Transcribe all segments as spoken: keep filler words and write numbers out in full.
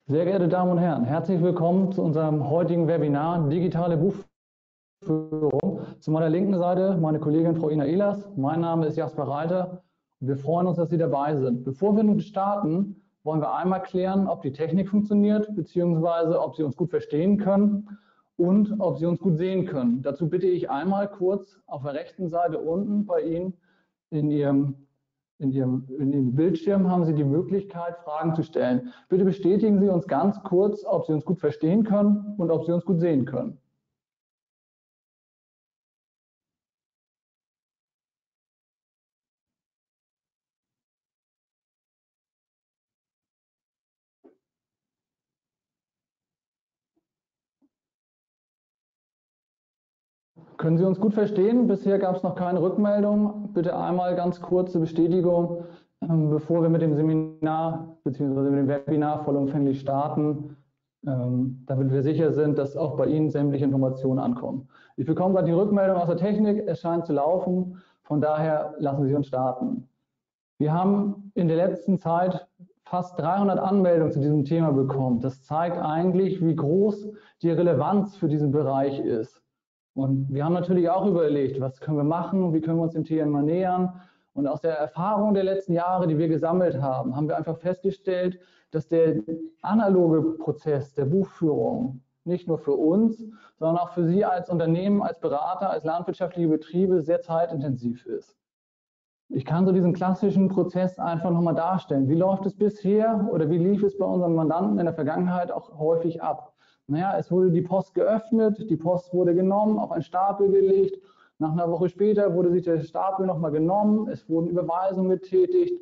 Sehr geehrte Damen und Herren, herzlich willkommen zu unserem heutigen Webinar Digitale Buchführung. Zu meiner linken Seite meine Kollegin Frau Ina Ehlers, mein Name ist Jasper Reiter und wir freuen uns, dass Sie dabei sind. Bevor wir nun starten, wollen wir einmal klären, ob die Technik funktioniert, beziehungsweise ob Sie uns gut verstehen können und ob Sie uns gut sehen können. Dazu bitte ich einmal kurz auf der rechten Seite unten bei Ihnen in Ihrem In Ihrem, in Ihrem Bildschirm haben Sie die Möglichkeit, Fragen zu stellen. Bitte bestätigen Sie uns ganz kurz, ob Sie uns gut verstehen können und ob Sie uns gut sehen können. Können Sie uns gut verstehen? Bisher gab es noch keine Rückmeldung. Bitte einmal ganz kurze Bestätigung, ähm, bevor wir mit dem Seminar bzw. mit dem Webinar vollumfänglich starten, ähm, damit wir sicher sind, dass auch bei Ihnen sämtliche Informationen ankommen. Ich bekomme gerade die Rückmeldung aus der Technik, es scheint zu laufen, von daher lassen Sie uns starten. Wir haben in der letzten Zeit fast dreihundert Anmeldungen zu diesem Thema bekommen. Das zeigt eigentlich, wie groß die Relevanz für diesen Bereich ist. Und wir haben natürlich auch überlegt, was können wir machen, wie können wir uns dem Thema nähern. Und aus der Erfahrung der letzten Jahre, die wir gesammelt haben, haben wir einfach festgestellt, dass der analoge Prozess der Buchführung nicht nur für uns, sondern auch für Sie als Unternehmen, als Berater, als landwirtschaftliche Betriebe sehr zeitintensiv ist. Ich kann so diesen klassischen Prozess einfach nochmal darstellen. Wie läuft es bisher oder wie lief es bei unseren Mandanten in der Vergangenheit auch häufig ab? Naja, es wurde die Post geöffnet, die Post wurde genommen, auf einen Stapel gelegt. Nach einer Woche später wurde sich der Stapel nochmal genommen, es wurden Überweisungen getätigt.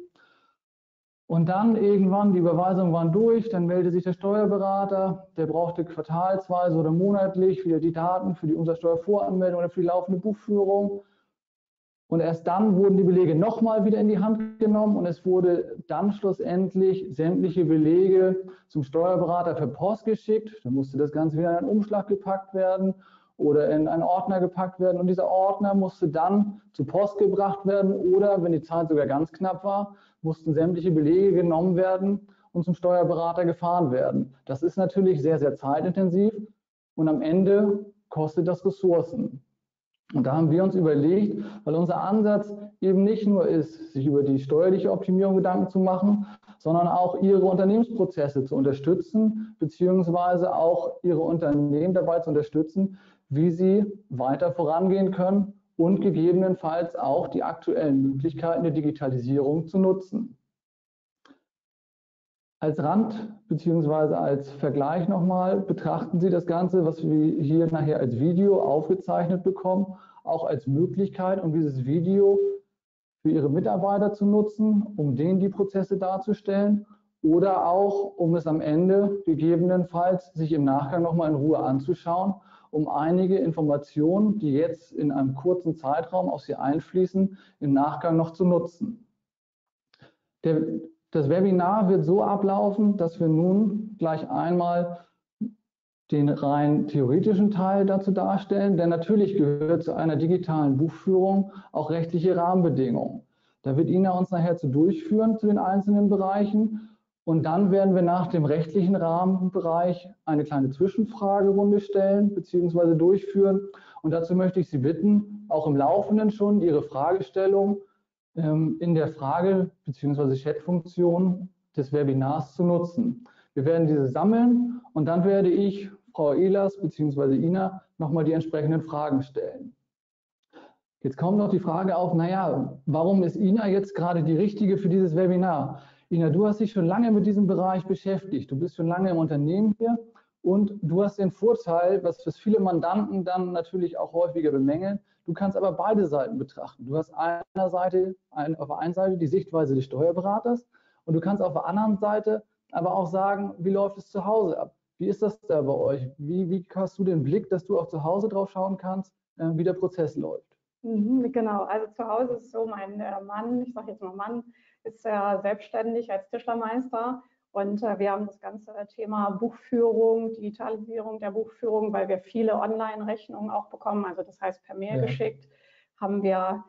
Und dann irgendwann, die Überweisungen waren durch, dann meldete sich der Steuerberater, der brauchte quartalsweise oder monatlich wieder die Daten für die Umsatzsteuervoranmeldung oder für die laufende Buchführung. Und erst dann wurden die Belege nochmal wieder in die Hand genommen und es wurde dann schlussendlich sämtliche Belege zum Steuerberater per Post geschickt. Dann musste das Ganze wieder in einen Umschlag gepackt werden oder in einen Ordner gepackt werden. Und dieser Ordner musste dann zur Post gebracht werden oder, wenn die Zeit sogar ganz knapp war, mussten sämtliche Belege genommen werden und zum Steuerberater gefahren werden. Das ist natürlich sehr, sehr zeitintensiv und am Ende kostet das Ressourcen. Und da haben wir uns überlegt, weil unser Ansatz eben nicht nur ist, sich über die steuerliche Optimierung Gedanken zu machen, sondern auch ihre Unternehmensprozesse zu unterstützen, beziehungsweise auch ihre Unternehmen dabei zu unterstützen, wie sie weiter vorangehen können und gegebenenfalls auch die aktuellen Möglichkeiten der Digitalisierung zu nutzen. Als Rand bzw. als Vergleich nochmal betrachten Sie das Ganze, was wir hier nachher als Video aufgezeichnet bekommen, auch als Möglichkeit, um dieses Video für Ihre Mitarbeiter zu nutzen, um denen die Prozesse darzustellen oder auch, um es am Ende gegebenenfalls sich im Nachgang nochmal in Ruhe anzuschauen, um einige Informationen, die jetzt in einem kurzen Zeitraum aus Sie einfließen, im Nachgang noch zu nutzen. Der Das Webinar wird so ablaufen, dass wir nun gleich einmal den rein theoretischen Teil dazu darstellen, denn natürlich gehört zu einer digitalen Buchführung auch rechtliche Rahmenbedingungen. Da wird Ina uns nachher zu durchführen zu den einzelnen Bereichen und dann werden wir nach dem rechtlichen Rahmenbereich eine kleine Zwischenfragerunde stellen bzw. durchführen und dazu möchte ich Sie bitten, auch im Laufenden schon Ihre Fragestellung in der Frage- bzw. Chat-Funktion des Webinars zu nutzen. Wir werden diese sammeln und dann werde ich Frau Ehlers bzw. Ina nochmal die entsprechenden Fragen stellen. Jetzt kommt noch die Frage auf, naja, warum ist Ina jetzt gerade die Richtige für dieses Webinar? Ina, du hast dich schon lange mit diesem Bereich beschäftigt. Du bist schon lange im Unternehmen hier und du hast den Vorteil, was für viele Mandanten dann natürlich auch häufiger bemängeln. Du kannst aber beide Seiten betrachten. Du hast einer Seite, ein, auf der einen Seite die Sichtweise des Steuerberaters und du kannst auf der anderen Seite aber auch sagen, wie läuft es zu Hause ab? Wie ist das da bei euch? Wie, wie hast du den Blick, dass du auch zu Hause drauf schauen kannst, äh, wie der Prozess läuft? Mhm, genau, also zu Hause ist es so, mein äh, Mann, ich sage jetzt mal Mann, ist ja selbstständig als Tischlermeister und äh, wir haben das ganze Thema Buchführung, Digitalisierung der Buchführung, weil wir viele Online-Rechnungen auch bekommen, also das heißt per Mail ja. geschickt, haben wir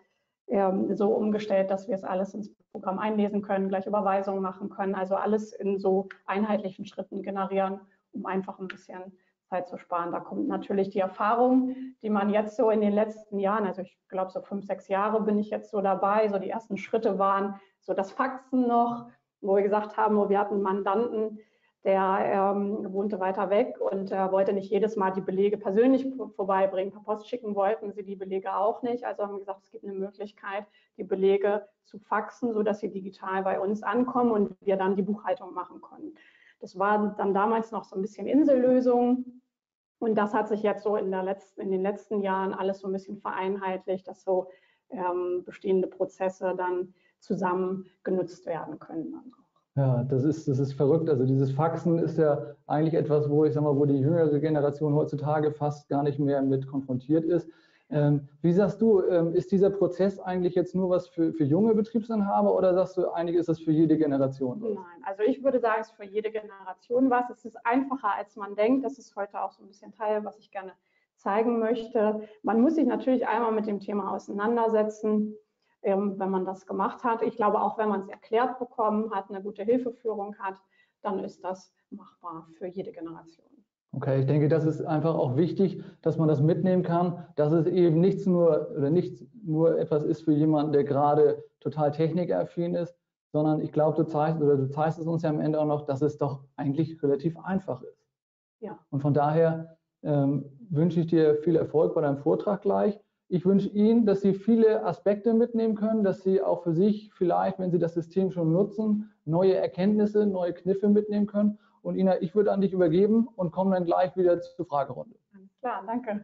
ähm, so umgestellt, dass wir es alles ins Programm einlesen können, gleich Überweisungen machen können, also alles in so einheitlichen Schritten generieren, um einfach ein bisschen Zeit zu sparen. Da kommt natürlich die Erfahrung, die man jetzt so in den letzten Jahren, also ich glaube so fünf, sechs Jahre bin ich jetzt so dabei, so die ersten Schritte waren so das Faxen noch, wo wir gesagt haben, wir hatten einen Mandanten, der ähm, wohnte weiter weg und äh, wollte nicht jedes Mal die Belege persönlich vorbeibringen. Per Post schicken wollten sie die Belege auch nicht. Also haben wir gesagt, es gibt eine Möglichkeit, die Belege zu faxen, sodass sie digital bei uns ankommen und wir dann die Buchhaltung machen können. Das war dann damals noch so ein bisschen Insellösung. Und das hat sich jetzt so in, der letzten, in den letzten Jahren alles so ein bisschen vereinheitlicht, dass so ähm, bestehende Prozesse dann zusammen genutzt werden können. Also. Ja, das ist, das ist verrückt. Also dieses Faxen ist ja eigentlich etwas, wo ich sag mal, wo die jüngere Generation heutzutage fast gar nicht mehr mit konfrontiert ist. Ähm, wie sagst du, ähm, ist dieser Prozess eigentlich jetzt nur was für, für junge Betriebsinhaber oder sagst du, eigentlich ist das für jede Generation? Nein, also ich würde sagen, es ist für jede Generation was. Es ist einfacher, als man denkt. Das ist heute auch so ein bisschen Teil, was ich gerne zeigen möchte. Man muss sich natürlich einmal mit dem Thema auseinandersetzen, wenn man das gemacht hat. Ich glaube, auch wenn man es erklärt bekommen hat, eine gute Hilfeführung hat, dann ist das machbar für jede Generation. Okay, ich denke, das ist einfach auch wichtig, dass man das mitnehmen kann, dass es eben nichts nur oder nicht nur etwas ist für jemanden, der gerade total technikaffin ist, sondern ich glaube, du zeigst oder du zeigst es uns ja am Ende auch noch, dass es doch eigentlich relativ einfach ist. Ja. Und von daher ähm, wünsche ich dir viel Erfolg bei deinem Vortrag gleich. Ich wünsche Ihnen, dass Sie viele Aspekte mitnehmen können, dass Sie auch für sich vielleicht, wenn Sie das System schon nutzen, neue Erkenntnisse, neue Kniffe mitnehmen können. Und Ina, ich würde an dich übergeben und komme dann gleich wieder zur Fragerunde. Alles klar, danke.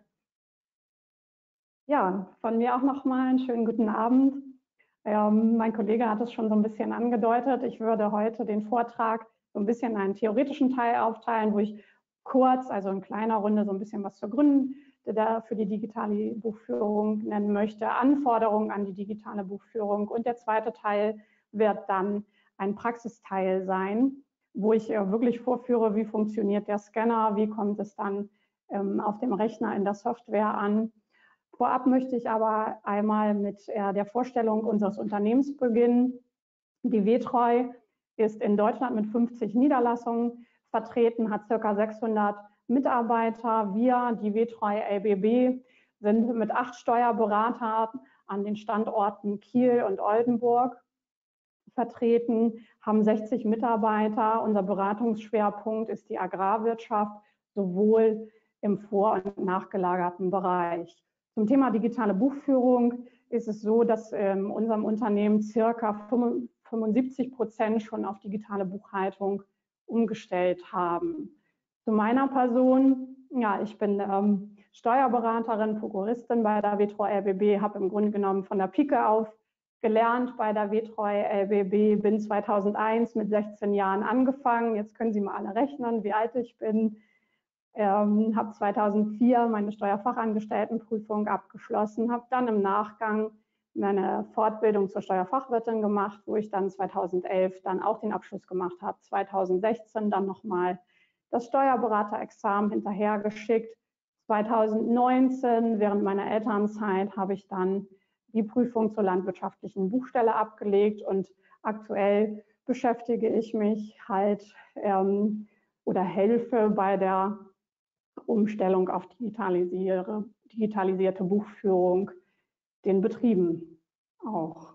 Ja, von mir auch nochmal einen schönen guten Abend. Ähm, mein Kollege hat es schon so ein bisschen angedeutet. Ich würde heute den Vortrag so ein bisschen in einen theoretischen Teil aufteilen, wo ich kurz, also in kleiner Runde, so ein bisschen was zur Gründen für die digitale Buchführung nennen möchte, Anforderungen an die digitale Buchführung. Und der zweite Teil wird dann ein Praxisteil sein, wo ich wirklich vorführe, wie funktioniert der Scanner, wie kommt es dann ähm, auf dem Rechner in der Software an. Vorab möchte ich aber einmal mit äh, der Vorstellung unseres Unternehmens beginnen. Die Wetreu ist in Deutschland mit fünfzig Niederlassungen vertreten, hat ca. sechshundert Mitarbeiter. Wir, die Wetreu L B B, sind mit acht Steuerberatern an den Standorten Kiel und Oldenburg vertreten, haben sechzig Mitarbeiter. Unser Beratungsschwerpunkt ist die Agrarwirtschaft, sowohl im vor- und nachgelagerten Bereich. Zum Thema digitale Buchführung ist es so, dass in unserem Unternehmen circa fünfundsiebzig Prozent schon auf digitale Buchhaltung umgestellt haben. Zu meiner Person, ja, ich bin ähm, Steuerberaterin, Prokuristin bei der Wetreu L B B, habe im Grunde genommen von der Pike auf gelernt bei der Wetreu L B B, bin zweitausendeins mit sechzehn Jahren angefangen. Jetzt können Sie mal alle rechnen, wie alt ich bin. Ähm, habe zweitausendvier meine Steuerfachangestelltenprüfung abgeschlossen, habe dann im Nachgang meine Fortbildung zur Steuerfachwirtin gemacht, wo ich dann zweitausendelf dann auch den Abschluss gemacht habe. zweitausendsechzehn dann nochmal das Steuerberaterexamen hinterhergeschickt. zweitausendneunzehn, während meiner Elternzeit, habe ich dann die Prüfung zur landwirtschaftlichen Buchstelle abgelegt und aktuell beschäftige ich mich halt ähm, oder helfe bei der Umstellung auf digitalisierte, digitalisierte Buchführung den Betrieben auch.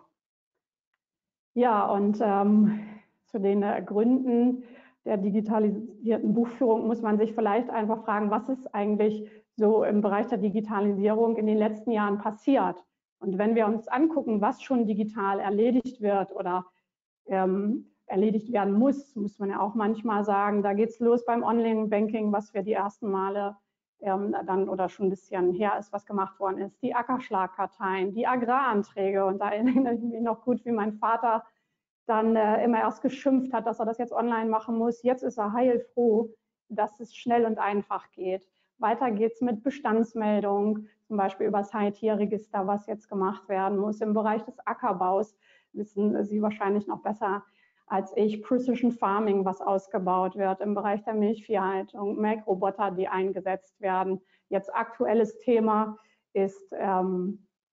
Ja, und ähm, zu den äh, Gründen der digitalisierten Buchführung muss man sich vielleicht einfach fragen, was ist eigentlich so im Bereich der Digitalisierung in den letzten Jahren passiert? Und wenn wir uns angucken, was schon digital erledigt wird oder ähm, erledigt werden muss, muss man ja auch manchmal sagen, da geht es los beim Online-Banking, was wir die ersten Male ähm, dann oder schon ein bisschen her ist, was gemacht worden ist, die Ackerschlagkarteien, die Agraranträge. Und da erinnere ich mich noch gut, wie mein Vater dann äh, immer erst geschimpft hat, dass er das jetzt online machen muss. Jetzt ist er heilfroh, dass es schnell und einfach geht. Weiter geht es mit Bestandsmeldungen, zum Beispiel über das Heiltierregister, was jetzt gemacht werden muss. Im Bereich des Ackerbaus wissen Sie wahrscheinlich noch besser als ich, Precision Farming, was ausgebaut wird, im Bereich der Milchviehhaltung, Melkroboter, die eingesetzt werden. Jetzt aktuelles Thema ist ähm,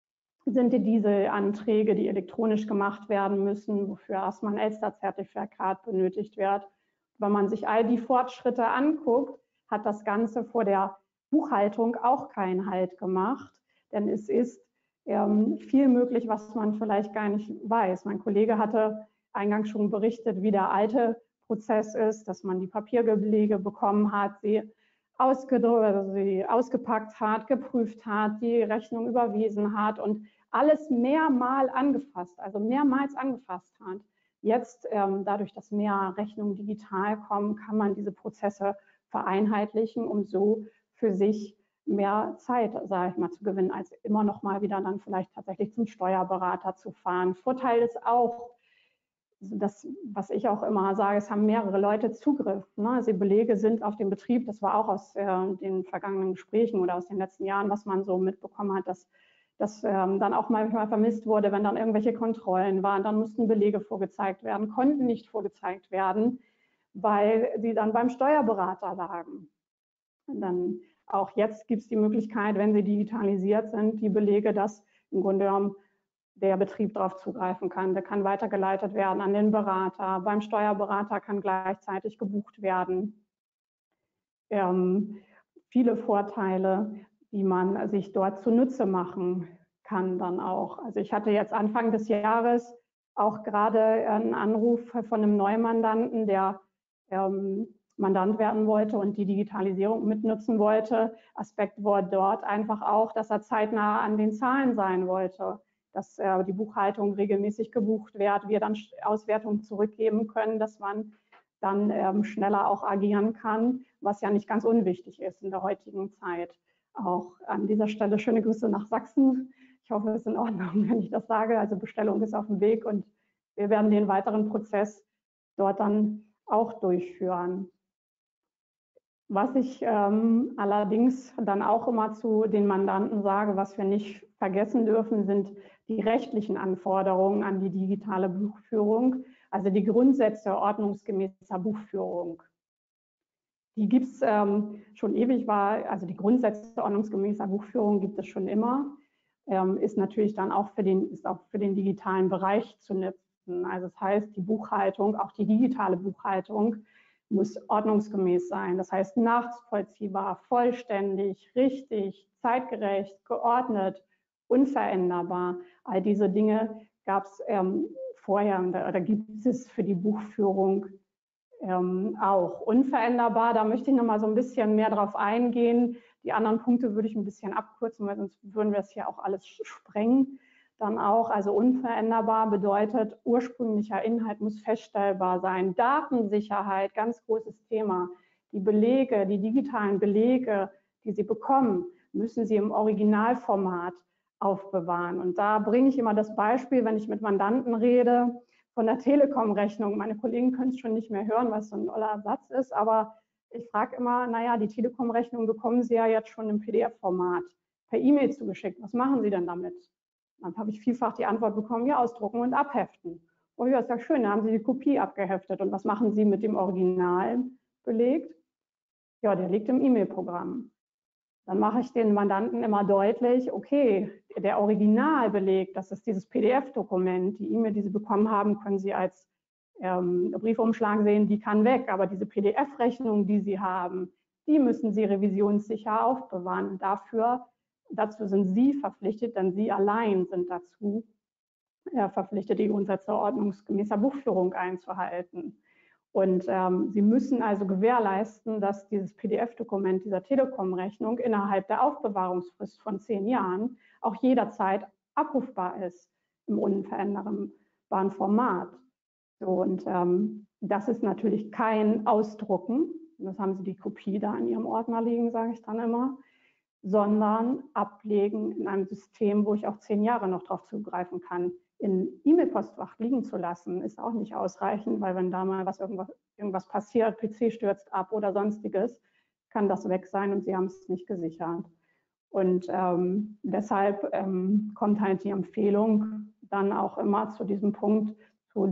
sind die Dieselanträge, die elektronisch gemacht werden müssen, wofür erstmal ein Elster-Zertifikat benötigt wird. Wenn man sich all die Fortschritte anguckt, hat das Ganze vor der Buchhaltung auch keinen Halt gemacht, denn es ist ähm, viel möglich, was man vielleicht gar nicht weiß. Mein Kollege hatte eingangs schon berichtet, wie der alte Prozess ist, dass man die Papierbelege bekommen hat, sie, ausgedruckt, also sie ausgepackt hat, geprüft hat, die Rechnung überwiesen hat und alles mehrmal angefasst, also mehrmals angefasst hat. Jetzt, ähm, dadurch, dass mehr Rechnungen digital kommen, kann man diese Prozesse vereinheitlichen, um so für sich mehr Zeit, sage ich mal, zu gewinnen, als immer noch mal wieder dann vielleicht tatsächlich zum Steuerberater zu fahren. Vorteil ist auch, das, was ich auch immer sage, es haben mehrere Leute Zugriff. Ne? Also die Belege sind auf dem Betrieb, das war auch aus äh, den vergangenen Gesprächen oder aus den letzten Jahren, was man so mitbekommen hat, dass das ähm, dann auch manchmal vermisst wurde, wenn dann irgendwelche Kontrollen waren, dann mussten Belege vorgezeigt werden, konnten nicht vorgezeigt werden, weil sie dann beim Steuerberater lagen. Und dann auch jetzt gibt es die Möglichkeit, wenn sie digitalisiert sind, die Belege, dass im Grunde genommen der Betrieb darauf zugreifen kann. Der kann weitergeleitet werden an den Berater. Beim Steuerberater kann gleichzeitig gebucht werden. Ähm, viele Vorteile, die man sich dort zunutze machen kann dann auch. Also ich hatte jetzt Anfang des Jahres auch gerade einen Anruf von einem Neumandanten, der ähm, Mandant werden wollte und die Digitalisierung mitnutzen wollte. Aspekt war dort einfach auch, dass er zeitnah an den Zahlen sein wollte, dass äh, die Buchhaltung regelmäßig gebucht wird, wir dann Auswertungen zurückgeben können, dass man dann ähm, schneller auch agieren kann, was ja nicht ganz unwichtig ist in der heutigen Zeit. Auch an dieser Stelle schöne Grüße nach Sachsen. Ich hoffe, es ist in Ordnung, wenn ich das sage. Also Bestellung ist auf dem Weg und wir werden den weiteren Prozess dort dann auch durchführen. Was ich ähm, allerdings dann auch immer zu den Mandanten sage, was wir nicht vergessen dürfen, sind die rechtlichen Anforderungen an die digitale Buchführung, also die Grundsätze ordnungsgemäßer Buchführung. Die gibt es ähm, schon ewig, war, also die Grundsätze ordnungsgemäßer Buchführung gibt es schon immer, ähm, ist natürlich dann auch für den, ist auch für den digitalen Bereich zu nutzen. Also das heißt, die Buchhaltung, auch die digitale Buchhaltung, muss ordnungsgemäß sein. Das heißt, nachvollziehbar, vollständig, richtig, zeitgerecht, geordnet, unveränderbar. All diese Dinge gab es ähm, vorher oder gibt es für die Buchführung ähm, auch. Unveränderbar, da möchte ich noch mal so ein bisschen mehr drauf eingehen. Die anderen Punkte würde ich ein bisschen abkürzen, weil sonst würden wir es hier auch alles sprengen. Dann auch, also unveränderbar bedeutet, ursprünglicher Inhalt muss feststellbar sein. Datensicherheit, ganz großes Thema. Die Belege, die digitalen Belege, die Sie bekommen, müssen Sie im Originalformat aufbewahren. Und da bringe ich immer das Beispiel, wenn ich mit Mandanten rede, von der Telekom-Rechnung. Meine Kollegen können es schon nicht mehr hören, weil es so ein toller Satz ist, aber ich frage immer, naja, die Telekom-Rechnung bekommen Sie ja jetzt schon im P D F-Format per E-Mail zugeschickt. Was machen Sie denn damit? Dann habe ich vielfach die Antwort bekommen, ja, ausdrucken und abheften. Oh ja, ist ja schön, dann haben Sie die Kopie abgeheftet. Und was machen Sie mit dem Original belegt? Ja, der liegt im E-Mail-Programm. Dann mache ich den Mandanten immer deutlich, okay, der Originalbeleg, das ist dieses P D F-Dokument, die E-Mail, die Sie bekommen haben, können Sie als ähm, Briefumschlag sehen, die kann weg. Aber diese P D F-Rechnung, die Sie haben, die müssen Sie revisionssicher aufbewahren. Und dafür, dazu sind Sie verpflichtet, denn Sie allein sind dazu äh, verpflichtet, die Grundsätze ordnungsgemäßer Buchführung einzuhalten. Und ähm, Sie müssen also gewährleisten, dass dieses P D F-Dokument dieser Telekom-Rechnung innerhalb der Aufbewahrungsfrist von zehn Jahren auch jederzeit abrufbar ist im unveränderbaren Format. So, und ähm, das ist natürlich kein Ausdrucken, das haben Sie die Kopie da in Ihrem Ordner liegen, sage ich dann immer, sondern ablegen in einem System, wo ich auch zehn Jahre noch drauf zugreifen kann. In E-Mail-Postfach liegen zu lassen, ist auch nicht ausreichend, weil wenn da mal was irgendwas, irgendwas passiert, P C stürzt ab oder sonstiges, kann das weg sein und Sie haben es nicht gesichert. Und ähm, deshalb ähm, kommt halt die Empfehlung dann auch immer zu diesem Punkt zu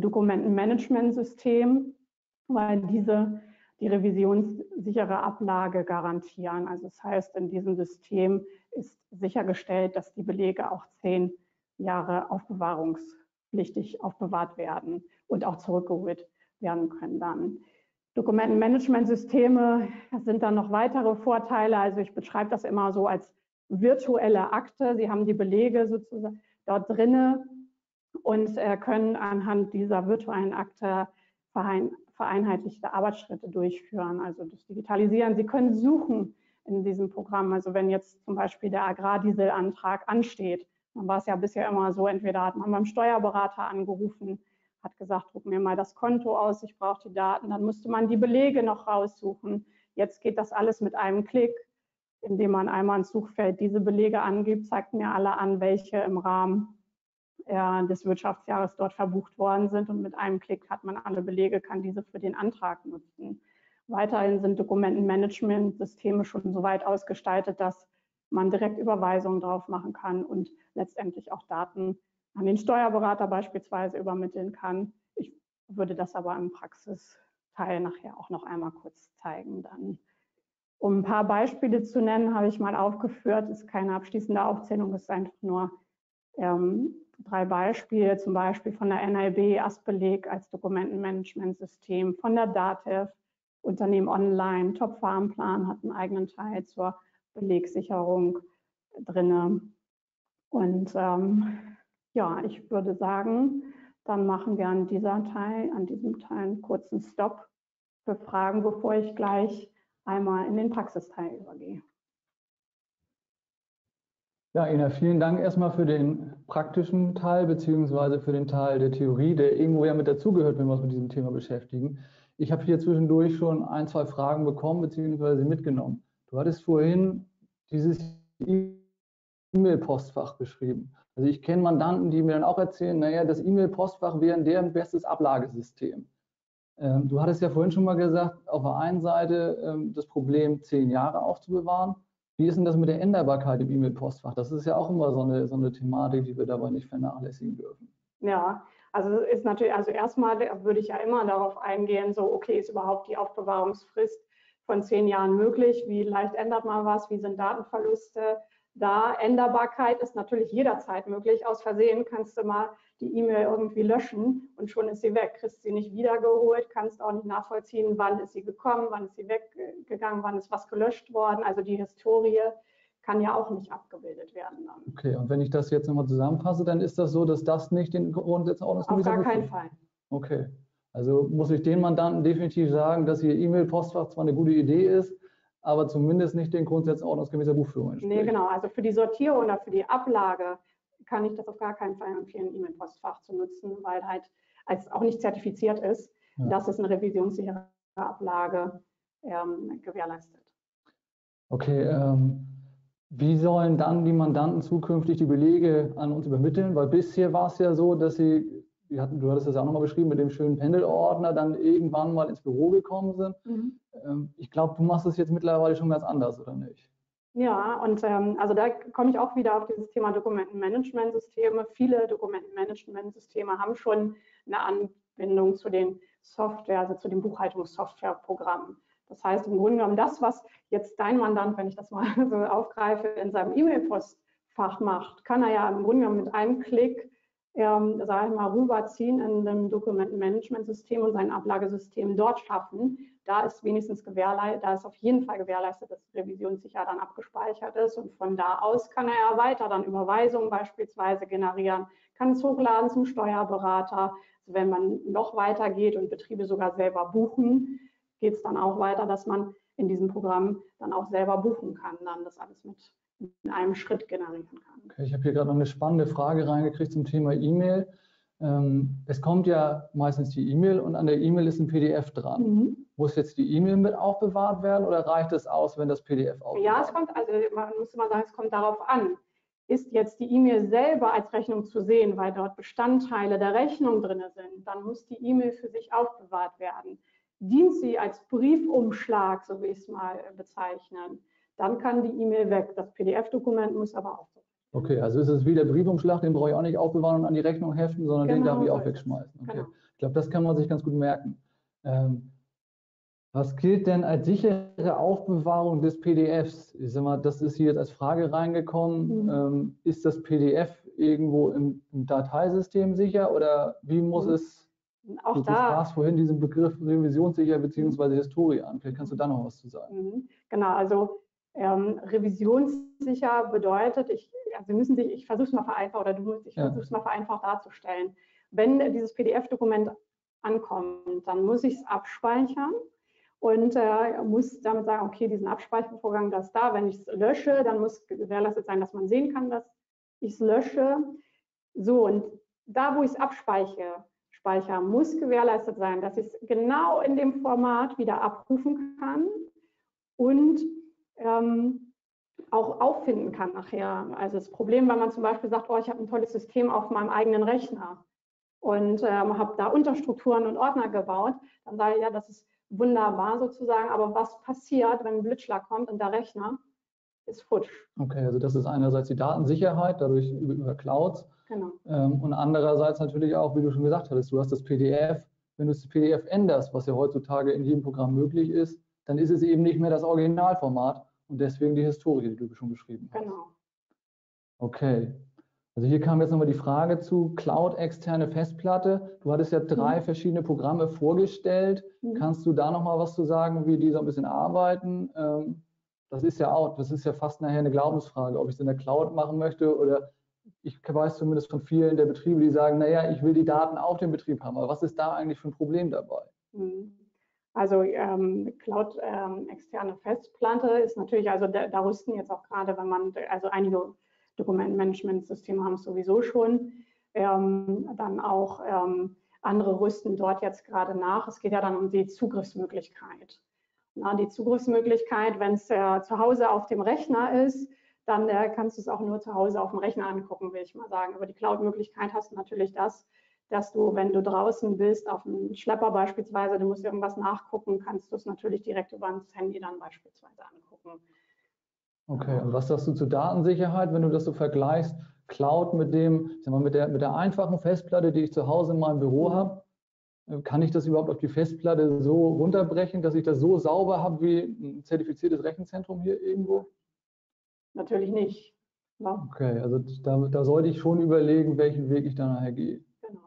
Dokumentenmanagementsystem, weil diese die revisionssichere Ablage garantieren. Also das heißt, in diesem System ist sichergestellt, dass die Belege auch zehn Jahre aufbewahrungspflichtig aufbewahrt werden und auch zurückgeholt werden können dann. Dokumentenmanagementsysteme sind dann noch weitere Vorteile. Also ich beschreibe das immer so als virtuelle Akte. Sie haben die Belege sozusagen dort drinne und äh, können anhand dieser virtuellen Akte verein, vereinheitlichte Arbeitsschritte durchführen, also das Digitalisieren. Sie können suchen in diesem Programm. Also wenn jetzt zum Beispiel der Agrardieselantrag ansteht, dann war es ja bisher immer so, entweder hat man beim Steuerberater angerufen, hat gesagt, druck mir mal das Konto aus, ich brauche die Daten, dann musste man die Belege noch raussuchen. Jetzt geht das alles mit einem Klick, indem man einmal ins Suchfeld diese Belege angibt, zeigt mir alle an, welche im Rahmen äh, des Wirtschaftsjahres dort verbucht worden sind, und mit einem Klick hat man alle Belege, kann diese für den Antrag nutzen. Weiterhin sind Dokumentenmanagementsysteme schon so weit ausgestaltet, dass man direkt Überweisungen drauf machen kann und letztendlich auch Daten an den Steuerberater beispielsweise übermitteln kann. Ich würde das aber im Praxisteil nachher auch noch einmal kurz zeigen. Dann. Um ein paar Beispiele zu nennen, habe ich mal aufgeführt, ist keine abschließende Aufzählung, ist einfach nur ähm, drei Beispiele, zum Beispiel von der N L B Astbeleg als Dokumentenmanagementsystem, von der DATEV, Unternehmen Online, Top-Farmplan hat einen eigenen Teil zur Belegsicherung drinne. Und ähm, ja, ich würde sagen, dann machen wir an dieser Teil, an diesem Teil einen kurzen Stopp für Fragen, bevor ich gleich einmal in den Praxisteil übergehe. Ja, Ina, vielen Dank erstmal für den praktischen Teil beziehungsweise für den Teil der Theorie, der irgendwo ja mit dazugehört, wenn wir uns mit diesem Thema beschäftigen. Ich habe hier zwischendurch schon ein, zwei Fragen bekommen beziehungsweise mitgenommen. Du hattest vorhin dieses E-Mail-Postfach beschrieben. Also ich kenne Mandanten, die mir dann auch erzählen, naja, das E-Mail-Postfach wäre deren bestes Ablagesystem. Ähm, du hattest ja vorhin schon mal gesagt, auf der einen Seite ähm, das Problem, zehn Jahre aufzubewahren. Wie ist denn das mit der Änderbarkeit im E-Mail-Postfach? Das ist ja auch immer so eine, so eine Thematik, die wir dabei nicht vernachlässigen dürfen. Ja, also ist natürlich, also erstmal würde ich ja immer darauf eingehen, so okay, ist überhaupt die Aufbewahrungsfrist von zehn Jahren möglich? Wie leicht ändert man was? Wie sind Datenverluste da? Änderbarkeit ist natürlich jederzeit möglich. Aus Versehen kannst du mal die E-Mail irgendwie löschen und schon ist sie weg. Kriegst sie nicht wiedergeholt, kannst auch nicht nachvollziehen, wann ist sie gekommen, wann ist sie weggegangen, wann ist was gelöscht worden. Also die Historie kann ja auch nicht abgebildet werden dann. Okay, und wenn ich das jetzt nochmal zusammenfasse, dann ist das so, dass das nicht den Grundsätzen ordnungsgemäß Auf gar keinen Fall. Okay, also muss ich den Mandanten definitiv sagen, dass ihr E-Mail-Postfach zwar eine gute Idee ist, aber zumindest nicht den Grundsätzen ordnungsgemäßer Buchführung entspricht. Nee, genau. Also für die Sortierung oder für die Ablage kann ich das auf gar keinen Fall empfehlen, E-Mail-Postfach zu nutzen, weil halt als auch nicht zertifiziert ist, ja, dass es eine revisionssichere Ablage ähm, gewährleistet. Okay, ähm, wie sollen dann die Mandanten zukünftig die Belege an uns übermitteln? Weil bisher war es ja so, dass sie, hatten, du hattest das ja auch nochmal beschrieben, mit dem schönen Pendelordner dann irgendwann mal ins Büro gekommen sind. Mhm. Ähm, ich glaube, du machst es jetzt mittlerweile schon ganz anders, oder nicht? Ja, und ähm, also da komme ich auch wieder auf dieses Thema Dokumentenmanagementsysteme. Viele Dokumentenmanagementsysteme haben schon eine Anbindung zu den Software, also zu den Buchhaltungssoftwareprogrammen. Das heißt im Grunde genommen das, was jetzt dein Mandant, wenn ich das mal so aufgreife, in seinem E-Mail-Postfach macht, kann er ja im Grunde genommen mit einem Klick, ähm, sage ich mal, rüberziehen in dem Dokumentenmanagementsystem und sein Ablagesystem dort schaffen. Da ist wenigstens gewährleistet, da ist auf jeden Fall gewährleistet, dass die revisionssicher dann abgespeichert ist, und von da aus kann er ja weiter dann Überweisungen beispielsweise generieren, kann es hochladen zum Steuerberater. Also wenn man noch weiter geht und Betriebe sogar selber buchen, geht es dann auch weiter, dass man in diesem Programm dann auch selber buchen kann, dann das alles mit in einem Schritt generieren kann. Okay, ich habe hier gerade noch eine spannende Frage reingekriegt zum Thema E-Mail. Ähm, es kommt ja meistens die E-Mail und an der E-Mail ist ein P D F dran. Mhm. Muss jetzt die E-Mail mit aufbewahrt werden oder reicht es aus, wenn das P D F aufbewahrt wird? Ja, es kommt, also man muss mal sagen, es kommt darauf an. Ist jetzt die E-Mail selber als Rechnung zu sehen, weil dort Bestandteile der Rechnung drin sind, dann muss die E-Mail für sich aufbewahrt werden. Dient sie als Briefumschlag, so wie ich es mal bezeichnen, dann kann die E-Mail weg. Das P D F-Dokument muss aber auch so. Okay, also ist es wie der Briefumschlag, den brauche ich auch nicht aufbewahren und an die Rechnung heften, sondern genau, den darf ich so auch wegschmeißen. Okay. Genau. Ich glaube, das kann man sich ganz gut merken. Ähm, was gilt denn als sichere Aufbewahrung des P D Fs? Ich sag mal, das ist hier jetzt als Frage reingekommen. Mhm. Ähm, ist das P D F irgendwo im, im Dateisystem sicher oder wie muss Mhm. es, Auch du, du da, sprachst vorhin diesen Begriff revisionssicher bzw. Historie an. Vielleicht kannst du da noch was zu sagen. mhm, genau, also ähm, revisionssicher bedeutet, ich, also Sie müssen sich, ich versuche es mal vereinfacht oder du musst, ich Ja. versuche es mal vereinfacht darzustellen. Wenn dieses P D F-Dokument ankommt, dann muss ich es abspeichern und äh, muss damit sagen, okay, diesen Abspeichervorgang, das ist da. Wenn ich es lösche, dann muss gewährleistet sein, dass man sehen kann, dass ich es lösche. So, und da, wo ich es abspeichere, Speicher, muss gewährleistet sein, dass ich es genau in dem Format wieder abrufen kann und ähm, auch auffinden kann nachher. Also das Problem, wenn man zum Beispiel sagt, oh, ich habe ein tolles System auf meinem eigenen Rechner und ähm, habe da Unterstrukturen und Ordner gebaut, dann sage ich, ja, das ist wunderbar sozusagen, aber was passiert, wenn ein Blitzschlag kommt und der Rechner ist futsch? Okay, also das ist einerseits die Datensicherheit, dadurch über, über Clouds. Genau. Ähm, und andererseits natürlich auch, wie du schon gesagt hattest, du hast das P D F. Wenn du das P D F änderst, was ja heutzutage in jedem Programm möglich ist, dann ist es eben nicht mehr das Originalformat und deswegen die Historie, die du schon beschrieben hast. Genau. Okay. Also hier kam jetzt nochmal die Frage zu Cloud externe Festplatte. Du hattest ja drei mhm. verschiedene Programme vorgestellt. Mhm. Kannst du da nochmal was zu sagen, wie die so ein bisschen arbeiten? Ähm, das ist ja auch, das ist ja fast nachher eine Glaubensfrage, ob ich es in der Cloud machen möchte oder ich weiß zumindest von vielen der Betriebe, die sagen, naja, ich will die Daten auf dem Betrieb haben. Aber was ist da eigentlich für ein Problem dabei? Also ähm, Cloud ähm, externe Festplatte ist natürlich, also da, da rüsten jetzt auch gerade, wenn man, also einige Dokumentenmanagementsysteme haben es sowieso schon, ähm, dann auch ähm, andere rüsten dort jetzt gerade nach. Es geht ja dann um die Zugriffsmöglichkeit. Na, die Zugriffsmöglichkeit, wenn es äh, zu Hause auf dem Rechner ist, dann äh, kannst du es auch nur zu Hause auf dem Rechner angucken, will ich mal sagen. Aber die Cloud-Möglichkeit hast du natürlich das, dass du, wenn du draußen bist, auf einem Schlepper beispielsweise, du musst irgendwas nachgucken, kannst du es natürlich direkt über das Handy dann beispielsweise angucken. Okay, und was sagst du zur Datensicherheit, wenn du das so vergleichst, Cloud mit dem, ich sag mal, mit der, mit der einfachen Festplatte, die ich zu Hause in meinem Büro mhm. habe? Kann ich das überhaupt auf die Festplatte so runterbrechen, dass ich das so sauber habe wie ein zertifiziertes Rechenzentrum hier irgendwo? Natürlich nicht. Ja. Okay, also da, da sollte ich schon überlegen, welchen Weg ich da nachher gehe. Genau.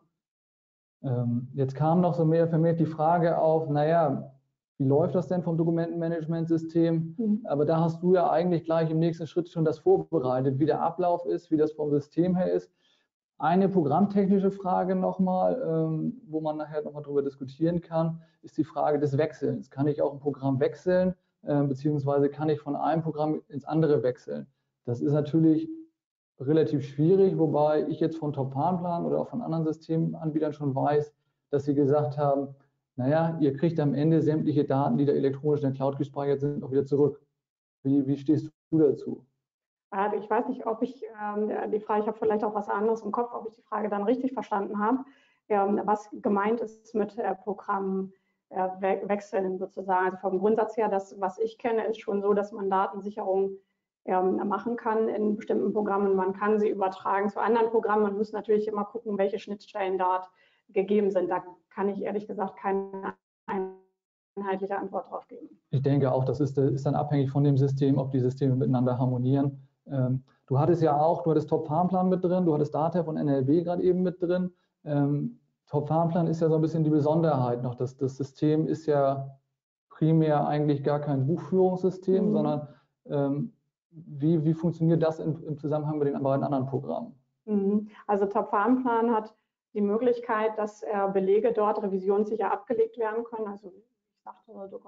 Ähm, jetzt kam noch so mehr vermehrt die Frage auf, naja, wie läuft das denn vom Dokumentenmanagementsystem? Mhm. Aber da hast du ja eigentlich gleich im nächsten Schritt schon das vorbereitet, wie der Ablauf ist, wie das vom System her ist. Eine programmtechnische Frage nochmal, ähm, wo man nachher nochmal drüber diskutieren kann, ist die Frage des Wechselns. Kann ich auch ein Programm wechseln, äh, beziehungsweise kann ich von einem Programm ins andere wechseln? Das ist natürlich relativ schwierig, wobei ich jetzt von Top-Plan oder auch von anderen Systemanbietern schon weiß, dass sie gesagt haben, naja, ihr kriegt am Ende sämtliche Daten, die da elektronisch in der Cloud gespeichert sind, auch wieder zurück. Wie, wie stehst du dazu? Ich weiß nicht, ob ich ähm, die Frage, ich habe vielleicht auch was anderes im Kopf, ob ich die Frage dann richtig verstanden habe, ähm, was gemeint ist mit äh, Programmwechseln äh, sozusagen. Also vom Grundsatz her, das, was ich kenne, ist schon so, dass man Datensicherung ähm, machen kann in bestimmten Programmen. Man kann sie übertragen zu anderen Programmen. Man muss natürlich immer gucken, welche Schnittstellen dort gegeben sind. Da kann ich ehrlich gesagt keine einheitliche Antwort drauf geben. Ich denke auch, das ist, ist dann abhängig von dem System, ob die Systeme miteinander harmonieren. Ähm, du hattest ja auch, du hattest Top-Farmplan mit drin, du hattest DATEV und N L B gerade eben mit drin. Ähm, Top-Farmplan ist ja so ein bisschen die Besonderheit noch. Das, das System ist ja primär eigentlich gar kein Buchführungssystem, mhm. sondern ähm, wie, wie funktioniert das in, im Zusammenhang mit den beiden anderen Programmen? Mhm. Also Top-Farmplan hat die Möglichkeit, dass äh, Belege dort revisionssicher abgelegt werden können. Also ich sagte,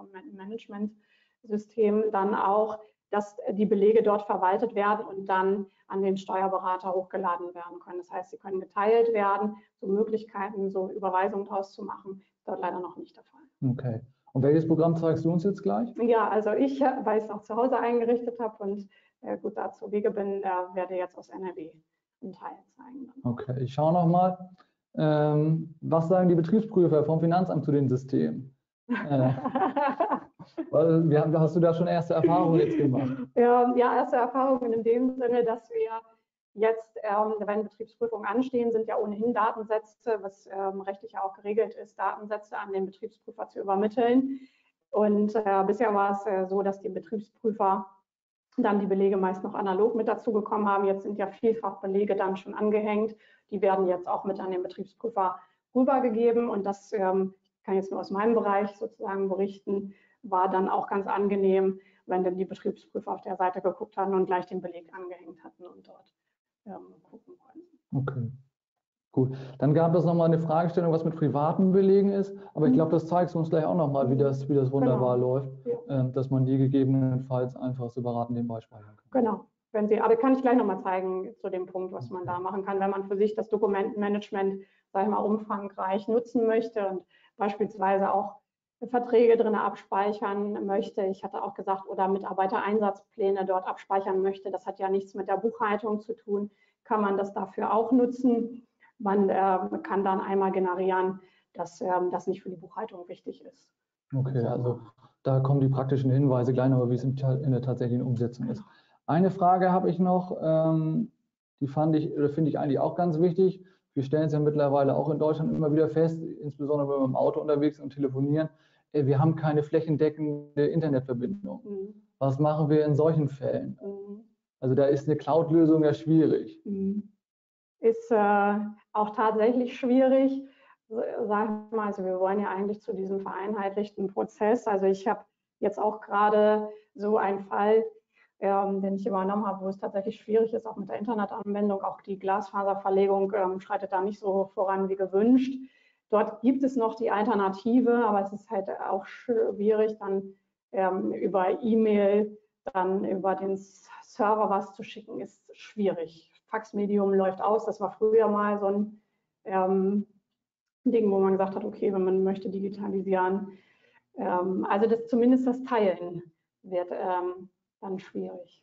Dokumentenmanagementsystem dann auch, dass die Belege dort verwaltet werden und dann an den Steuerberater hochgeladen werden können. Das heißt, sie können geteilt werden, so Möglichkeiten, so Überweisungen daraus zu machen, ist dort leider noch nicht der Fall. Okay. Und welches Programm zeigst du uns jetzt gleich? Ja, also ich, weil ich es auch zu Hause eingerichtet habe und äh, gut dazu Wege bin, äh, werde jetzt aus N R W einen Teil zeigen. Okay, ich schaue nochmal. Ähm, was sagen die Betriebsprüfer vom Finanzamt zu den Systemen? Äh, wie hast du da schon erste Erfahrungen jetzt gemacht? Ja, ja, erste Erfahrungen in dem Sinne, dass wir jetzt, ähm, wenn Betriebsprüfungen anstehen, sind ja ohnehin Datensätze, was ähm, rechtlich ja auch geregelt ist, Datensätze an den Betriebsprüfer zu übermitteln. Und äh, bisher war es äh, so, dass die Betriebsprüfer dann die Belege meist noch analog mit dazugekommen haben. Jetzt sind ja vielfach Belege dann schon angehängt. Die werden jetzt auch mit an den Betriebsprüfer rübergegeben. Und das ähm, kann ich jetzt nur aus meinem Bereich sozusagen berichten, war dann auch ganz angenehm, wenn dann die Betriebsprüfer auf der Seite geguckt hatten und gleich den Beleg angehängt hatten und dort ähm, gucken konnten. Okay. Gut, dann gab es nochmal eine Fragestellung, was mit privaten Belegen ist, aber ich glaube, das zeigst du uns gleich auch nochmal, wie das, wie das wunderbar Genau. läuft, Ja. äh, dass man die gegebenenfalls einfach separat nebenbei speichern kann. Genau, wenn Sie, aber kann ich gleich nochmal zeigen zu dem Punkt, was man da machen kann, wenn man für sich das Dokumentenmanagement, sage ich mal, umfangreich nutzen möchte und beispielsweise auch Verträge drin abspeichern möchte. Ich hatte auch gesagt, oder Mitarbeitereinsatzpläne dort abspeichern möchte. Das hat ja nichts mit der Buchhaltung zu tun, kann man das dafür auch nutzen. Man äh, kann dann einmal generieren, dass äh, das nicht für die Buchhaltung wichtig ist. Okay, also da kommen die praktischen Hinweise gleich noch, wie es in der tatsächlichen Umsetzung ist. Eine Frage habe ich noch, ähm, die fand ich, oder finde ich eigentlich auch ganz wichtig. Wir stellen es ja mittlerweile auch in Deutschland immer wieder fest, insbesondere wenn wir im Auto unterwegs sind und telefonieren, äh, wir haben keine flächendeckende Internetverbindung. Mhm. Was machen wir in solchen Fällen? Mhm. Also da ist eine Cloud-Lösung ja schwierig. Mhm. Ist äh, auch tatsächlich schwierig. Sagen wir mal, also wir wollen ja eigentlich zu diesem vereinheitlichten Prozess. Also ich habe jetzt auch gerade so einen Fall, ähm, den ich übernommen habe, wo es tatsächlich schwierig ist, auch mit der Internetanbindung. Auch die Glasfaserverlegung ähm, schreitet da nicht so voran wie gewünscht. Dort gibt es noch die Alternative, aber es ist halt auch schwierig, dann ähm, über E-Mail, dann über den Server was zu schicken, ist schwierig. Faxmedium läuft aus, das war früher mal so ein ähm, Ding, wo man gesagt hat, okay, wenn man möchte digitalisieren. Ähm, also das, zumindest das Teilen wird ähm, dann schwierig.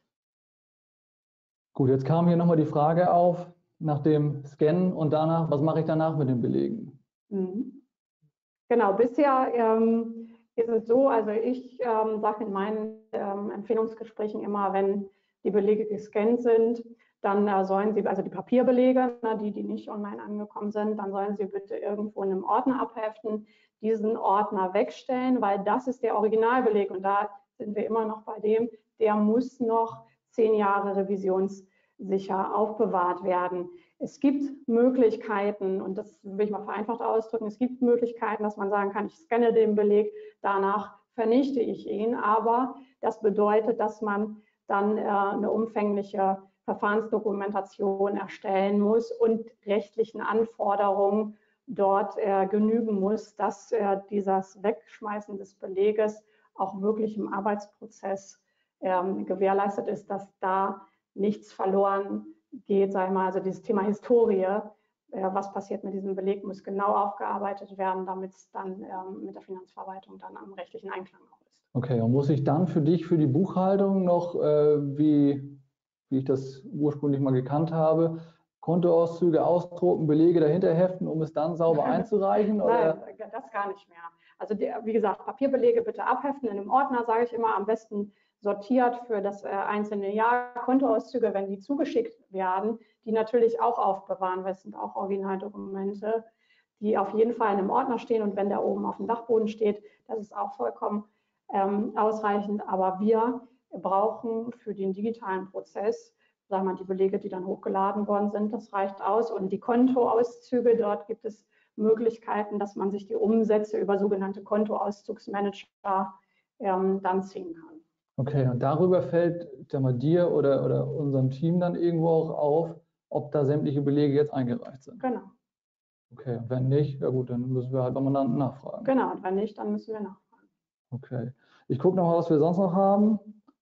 Gut, jetzt kam hier nochmal die Frage auf nach dem Scannen und danach, was mache ich danach mit den Belegen? Mhm. Genau, bisher ähm, ist es so, also ich ähm, sage in meinen ähm, Empfehlungsgesprächen immer, wenn die Belege gescannt sind, dann äh, sollen Sie, also die Papierbelege, na, die, die nicht online angekommen sind, dann sollen Sie bitte irgendwo in einem Ordner abheften, diesen Ordner wegstellen, weil das ist der Originalbeleg und da sind wir immer noch bei dem, der muss noch zehn Jahre revisionssicher aufbewahrt werden. Es gibt Möglichkeiten, und das will ich mal vereinfacht ausdrücken, es gibt Möglichkeiten, dass man sagen kann, ich scanne den Beleg, danach vernichte ich ihn, aber das bedeutet, dass man dann äh, eine umfängliche Verfahrensdokumentation erstellen muss und rechtlichen Anforderungen dort äh, genügen muss, dass äh, dieses Wegschmeißen des Beleges auch wirklich im Arbeitsprozess ähm, gewährleistet ist, dass da nichts verloren geht, sag ich mal, also dieses Thema Historie, äh, was passiert mit diesem Beleg, muss genau aufgearbeitet werden, damit es dann ähm, mit der Finanzverwaltung dann am rechtlichen Einklang auch ist. Okay, und muss ich dann für dich, für die Buchhaltung noch, äh, wie, wie ich das ursprünglich mal gekannt habe, Kontoauszüge ausdrucken, Belege dahinter heften, um es dann sauber einzureichen? Oder? Nein, das gar nicht mehr. Also die, wie gesagt, Papierbelege bitte abheften in einem Ordner, sage ich immer, am besten sortiert für das äh, einzelne Jahr. Kontoauszüge, wenn die zugeschickt werden, die natürlich auch aufbewahren, weil es sind auch Originaldokumente, die auf jeden Fall in einem Ordner stehen und wenn der oben auf dem Dachboden steht, das ist auch vollkommen ähm, ausreichend. Aber wir brauchen für den digitalen Prozess, sagen wir mal, die Belege, die dann hochgeladen worden sind, das reicht aus. Und die Kontoauszüge, dort gibt es Möglichkeiten, dass man sich die Umsätze über sogenannte Kontoauszugsmanager ähm, dann ziehen kann. Okay, und darüber fällt sag mal, dir oder, oder unserem Team dann irgendwo auch auf, ob da sämtliche Belege jetzt eingereicht sind. Genau. Okay, und wenn nicht, ja gut, dann müssen wir halt beim Mandanten nachfragen. Genau, und wenn nicht, dann müssen wir nachfragen. Okay, ich gucke noch mal, was wir sonst noch haben.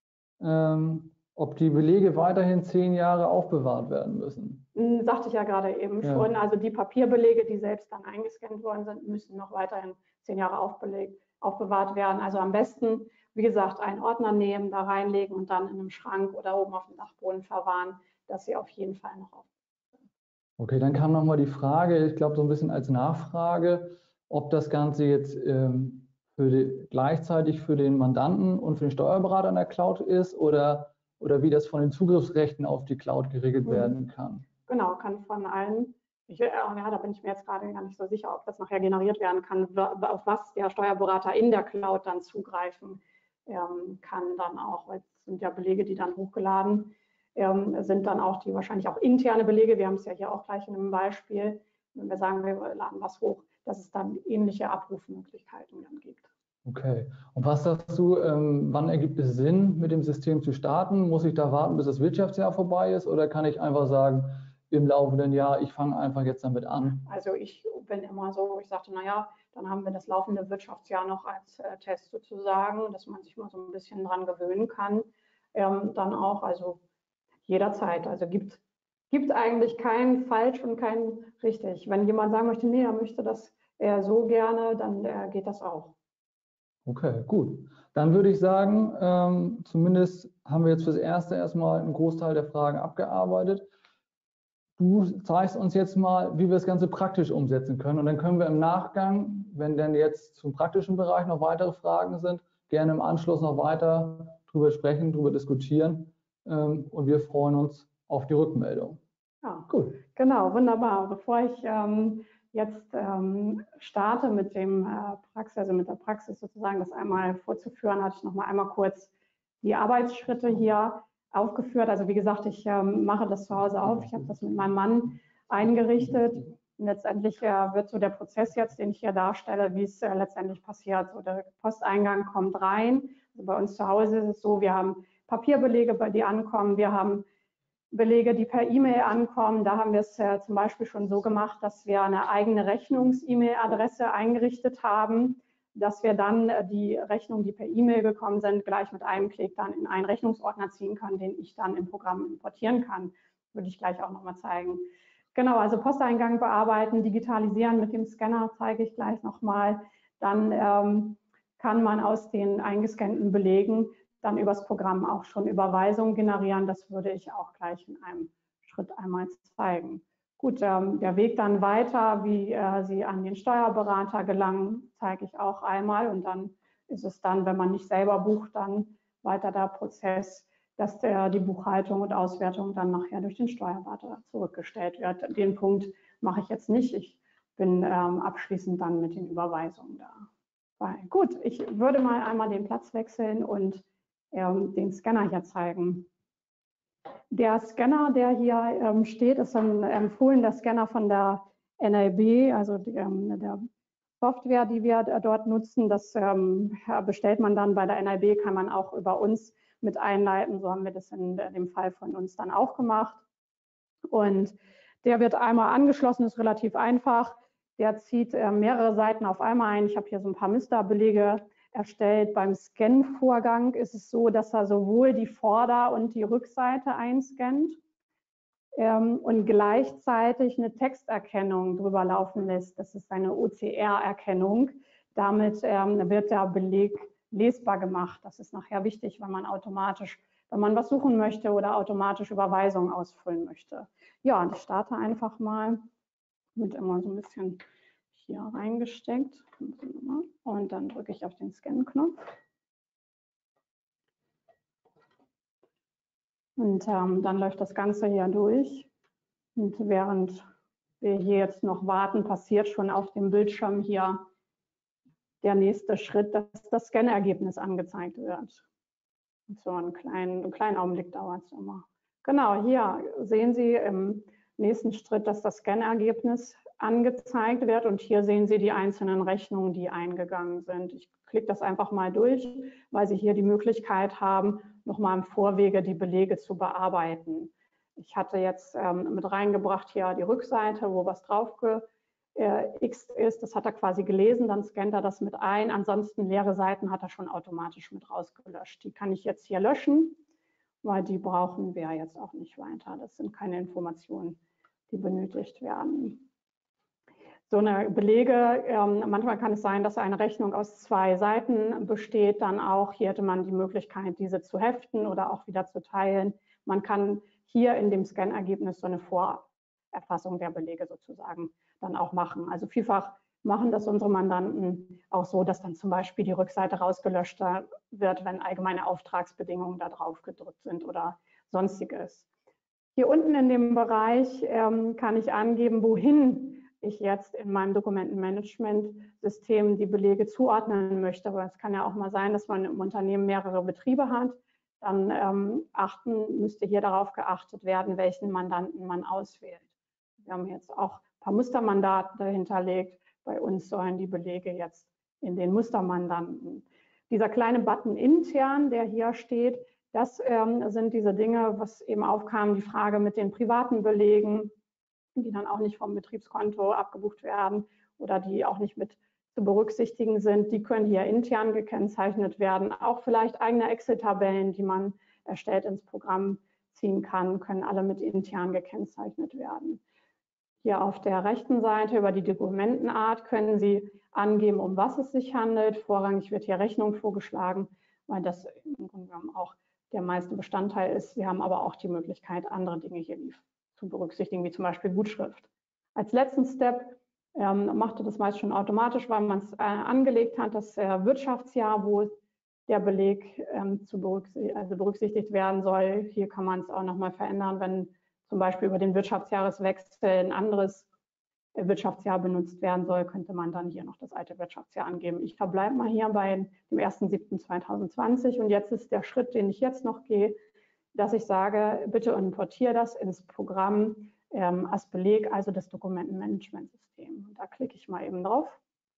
Ähm, ob die Belege weiterhin zehn Jahre aufbewahrt werden müssen. Hm, sagte ich ja gerade eben ja. schon. Also die Papierbelege, die selbst dann eingescannt worden sind, müssen noch weiterhin zehn Jahre aufbewahrt werden. Also am besten, wie gesagt, einen Ordner nehmen, da reinlegen und dann in einem Schrank oder oben auf dem Dachboden verwahren, dass sie auf jeden Fall noch auf. Okay, dann kam noch mal die Frage, ich glaube so ein bisschen als Nachfrage, ob das Ganze jetzt ähm, für die, gleichzeitig für den Mandanten und für den Steuerberater in der Cloud ist oder, oder wie das von den Zugriffsrechten auf die Cloud geregelt mhm. werden kann. Genau, kann von allen. Ich, ja, da bin ich mir jetzt gerade gar nicht so sicher, ob das nachher generiert werden kann, auf was der Steuerberater in der Cloud dann zugreifen ähm, kann dann auch, weil es sind ja Belege, die dann hochgeladen ähm, sind, dann auch die wahrscheinlich auch interne Belege. Wir haben es ja hier auch gleich in einem Beispiel, wenn wir sagen, wir laden was hoch, dass es dann ähnliche Abrufmöglichkeiten dann gibt. Okay. Und was sagst du, ähm, wann ergibt es Sinn, mit dem System zu starten? Muss ich da warten, bis das Wirtschaftsjahr vorbei ist? Oder kann ich einfach sagen, im laufenden Jahr, ich fange einfach jetzt damit an? Also ich bin immer so, ich sagte, naja, dann haben wir das laufende Wirtschaftsjahr noch als äh, Test sozusagen, dass man sich mal so ein bisschen dran gewöhnen kann. Ähm, dann auch, also jederzeit. Also gibt, gibt eigentlich kein falsch und kein richtig. Wenn jemand sagen möchte, nee, er möchte das eher so gerne, dann äh, geht das auch. Okay, gut. Dann würde ich sagen, ähm, zumindest haben wir jetzt fürs Erste erstmal einen Großteil der Fragen abgearbeitet. Du zeigst uns jetzt mal, wie wir das Ganze praktisch umsetzen können. Und dann können wir im Nachgang, wenn denn jetzt zum praktischen Bereich noch weitere Fragen sind, gerne im Anschluss noch weiter drüber sprechen, drüber diskutieren. Ähm, und wir freuen uns auf die Rückmeldung. Ja, gut. Genau, wunderbar. Bevor ich ähm, jetzt ähm, starte mit dem äh, Praxis, also mit der Praxis sozusagen, das einmal vorzuführen, hatte ich noch mal einmal kurz die Arbeitsschritte hier aufgeführt. Also wie gesagt, ich ähm, mache das zu Hause auf. Ich habe das mit meinem Mann eingerichtet. Und letztendlich äh, wird so der Prozess jetzt, den ich hier darstelle, wie es äh, letztendlich passiert. So, der Posteingang kommt rein. Also bei uns zu Hause ist es so, wir haben Papierbelege, bei die ankommen. Wir haben Belege, die per E-Mail ankommen. Da haben wir es äh, zum Beispiel schon so gemacht, dass wir eine eigene Rechnungs-E-Mail-Adresse eingerichtet haben, dass wir dann äh, die Rechnungen, die per E-Mail gekommen sind, gleich mit einem Klick dann in einen Rechnungsordner ziehen kann, den ich dann im Programm importieren kann. Würde ich gleich auch nochmal zeigen. Genau, also Posteingang bearbeiten, digitalisieren mit dem Scanner zeige ich gleich nochmal. Dann ähm, kann man aus den eingescannten Belegen dann übers Programm auch schon Überweisungen generieren. Das würde ich auch gleich in einem Schritt einmal zeigen. Gut, ähm, der Weg dann weiter, wie äh, Sie an den Steuerberater gelangen, zeige ich auch einmal. Und dann ist es dann, wenn man nicht selber bucht, dann weiter der Prozess, dass der, die Buchhaltung und Auswertung dann nachher durch den Steuerberater zurückgestellt wird. Den Punkt mache ich jetzt nicht. Ich bin ähm, abschließend dann mit den Überweisungen da. Gut, ich würde mal einmal den Platz wechseln und ähm, den Scanner hier zeigen. Der Scanner, der hier ähm, steht, ist ein empfohlener Scanner von der N L B, also die, ähm, der Software, die wir dort nutzen. Das ähm, bestellt man dann bei der N L B, kann man auch über uns mit einleiten. So haben wir das in dem Fall von uns dann auch gemacht. Und der wird einmal angeschlossen, ist relativ einfach. Der zieht äh, mehrere Seiten auf einmal ein. Ich habe hier so ein paar Musterbelege erstellt. Beim Scan-Vorgang ist es so, dass er sowohl die Vorder- und die Rückseite einscannt ähm, und gleichzeitig eine Texterkennung drüber laufen lässt. Das ist eine O C R-Erkennung. Damit ähm, wird der Beleg lesbar gemacht. Das ist nachher wichtig, wenn man automatisch, wenn man was suchen möchte oder automatisch Überweisungen ausfüllen möchte. Ja, und ich starte einfach mal mit immer so ein bisschen hier reingesteckt. Und dann drücke ich auf den Scan-Knopf. Und ähm, dann läuft das Ganze hier durch. Und während wir hier jetzt noch warten, passiert schon auf dem Bildschirm hier der nächste Schritt, dass das Scannergebnis angezeigt wird. So einen kleinen, einen kleinen Augenblick dauert es immer. Genau, hier sehen Sie im nächsten Schritt, dass das Scannergebnis angezeigt wird. Und hier sehen Sie die einzelnen Rechnungen, die eingegangen sind. Ich klicke das einfach mal durch, weil Sie hier die Möglichkeit haben, nochmal im Vorwege die Belege zu bearbeiten. Ich hatte jetzt ähm, mit reingebracht hier die Rückseite, wo was drauf gext ist. Das hat er quasi gelesen, dann scannt er das mit ein. Ansonsten leere Seiten hat er schon automatisch mit rausgelöscht. Die kann ich jetzt hier löschen, weil die brauchen wir jetzt auch nicht weiter. Das sind keine Informationen, die benötigt werden. So eine Belege, ähm, manchmal kann es sein, dass eine Rechnung aus zwei Seiten besteht, dann auch, hier hätte man die Möglichkeit, diese zu heften oder auch wieder zu teilen. Man kann hier in dem Scan-Ergebnis so eine Vorerfassung der Belege sozusagen dann auch machen. Also vielfach machen das unsere Mandanten auch so, dass dann zum Beispiel die Rückseite rausgelöscht wird, wenn allgemeine Auftragsbedingungen da drauf gedrückt sind oder sonstiges. Hier unten in dem Bereich ähm, kann ich angeben, wohin ich jetzt in meinem Dokumentenmanagementsystem die Belege zuordnen möchte. Aber es kann ja auch mal sein, dass man im Unternehmen mehrere Betriebe hat. Dann ähm, achten, müsste hier darauf geachtet werden, welchen Mandanten man auswählt. Wir haben jetzt auch ein paar Mustermandate hinterlegt. Bei uns sollen die Belege jetzt in den Mustermandanten. Dieser kleine Button intern, der hier steht, das ähm, sind diese Dinge, was eben aufkam, die Frage mit den privaten Belegen, die dann auch nicht vom Betriebskonto abgebucht werden oder die auch nicht mit zu berücksichtigen sind. Die können hier intern gekennzeichnet werden. Auch vielleicht eigene Excel-Tabellen, die man erstellt ins Programm ziehen kann, können alle mit intern gekennzeichnet werden. Hier auf der rechten Seite über die Dokumentenart können Sie angeben, um was es sich handelt. Vorrangig wird hier Rechnung vorgeschlagen, weil das im Grunde genommen auch der meiste Bestandteil ist. Sie haben aber auch die Möglichkeit, andere Dinge hier zu berücksichtigen, wie zum Beispiel Gutschrift. Als letzten Step ähm, machte das meist schon automatisch, weil man es äh, angelegt hat, das äh, Wirtschaftsjahr, wo der Beleg ähm, zu berücksichtigt, also berücksichtigt werden soll. Hier kann man es auch nochmal verändern, wenn zum Beispiel über den Wirtschaftsjahreswechsel ein anderes Wirtschaftsjahr benutzt werden soll, könnte man dann hier noch das alte Wirtschaftsjahr angeben. Ich verbleibe mal hier bei dem ersten siebten zweitausendzwanzig und jetzt ist der Schritt, den ich jetzt noch gehe, dass ich sage, bitte importiere das ins Programm ähm, als Beleg, also das Dokumentenmanagementsystem. Und da klicke ich mal eben drauf.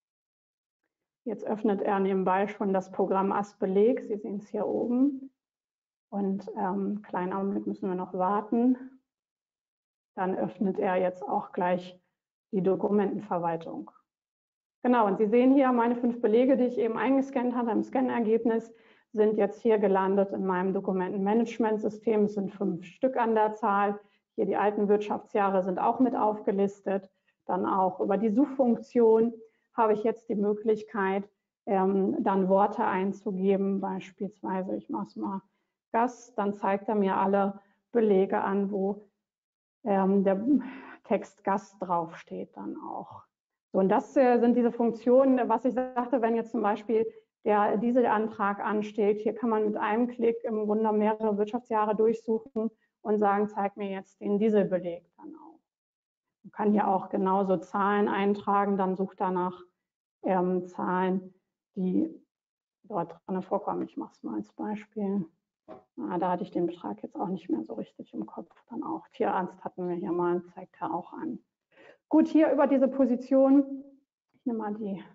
Jetzt öffnet er nebenbei schon das Programm als Beleg. Sie sehen es hier oben. Und ähm, kleinen Augenblick müssen wir noch warten. Dann öffnet er jetzt auch gleich die Dokumentenverwaltung. Genau, und Sie sehen hier meine fünf Belege, die ich eben eingescannt hatte im Scannergebnis, sind jetzt hier gelandet in meinem Dokumentenmanagementsystem. Es sind fünf Stück an der Zahl. Hier die alten Wirtschaftsjahre sind auch mit aufgelistet. Dann auch über die Suchfunktion habe ich jetzt die Möglichkeit, ähm, dann Worte einzugeben. Beispielsweise, ich mache es mal Gast, dann zeigt er mir alle Belege an, wo ähm, der Text Gast draufsteht dann auch. So, und das äh, sind diese Funktionen, was ich sagte, wenn jetzt zum Beispiel der Dieselantrag ansteht, hier kann man mit einem Klick im Grunde mehrere Wirtschaftsjahre durchsuchen und sagen, zeig mir jetzt den Dieselbeleg dann auch. Man kann hier auch genauso Zahlen eintragen, dann sucht danach ähm, Zahlen, die dort drin vorkommen. Ich mache es mal als Beispiel. Ah, da hatte ich den Betrag jetzt auch nicht mehr so richtig im Kopf. Dann auch Tierarzt hatten wir hier mal, zeigt er auch an. Gut, hier über diese Position, ich nehme mal die,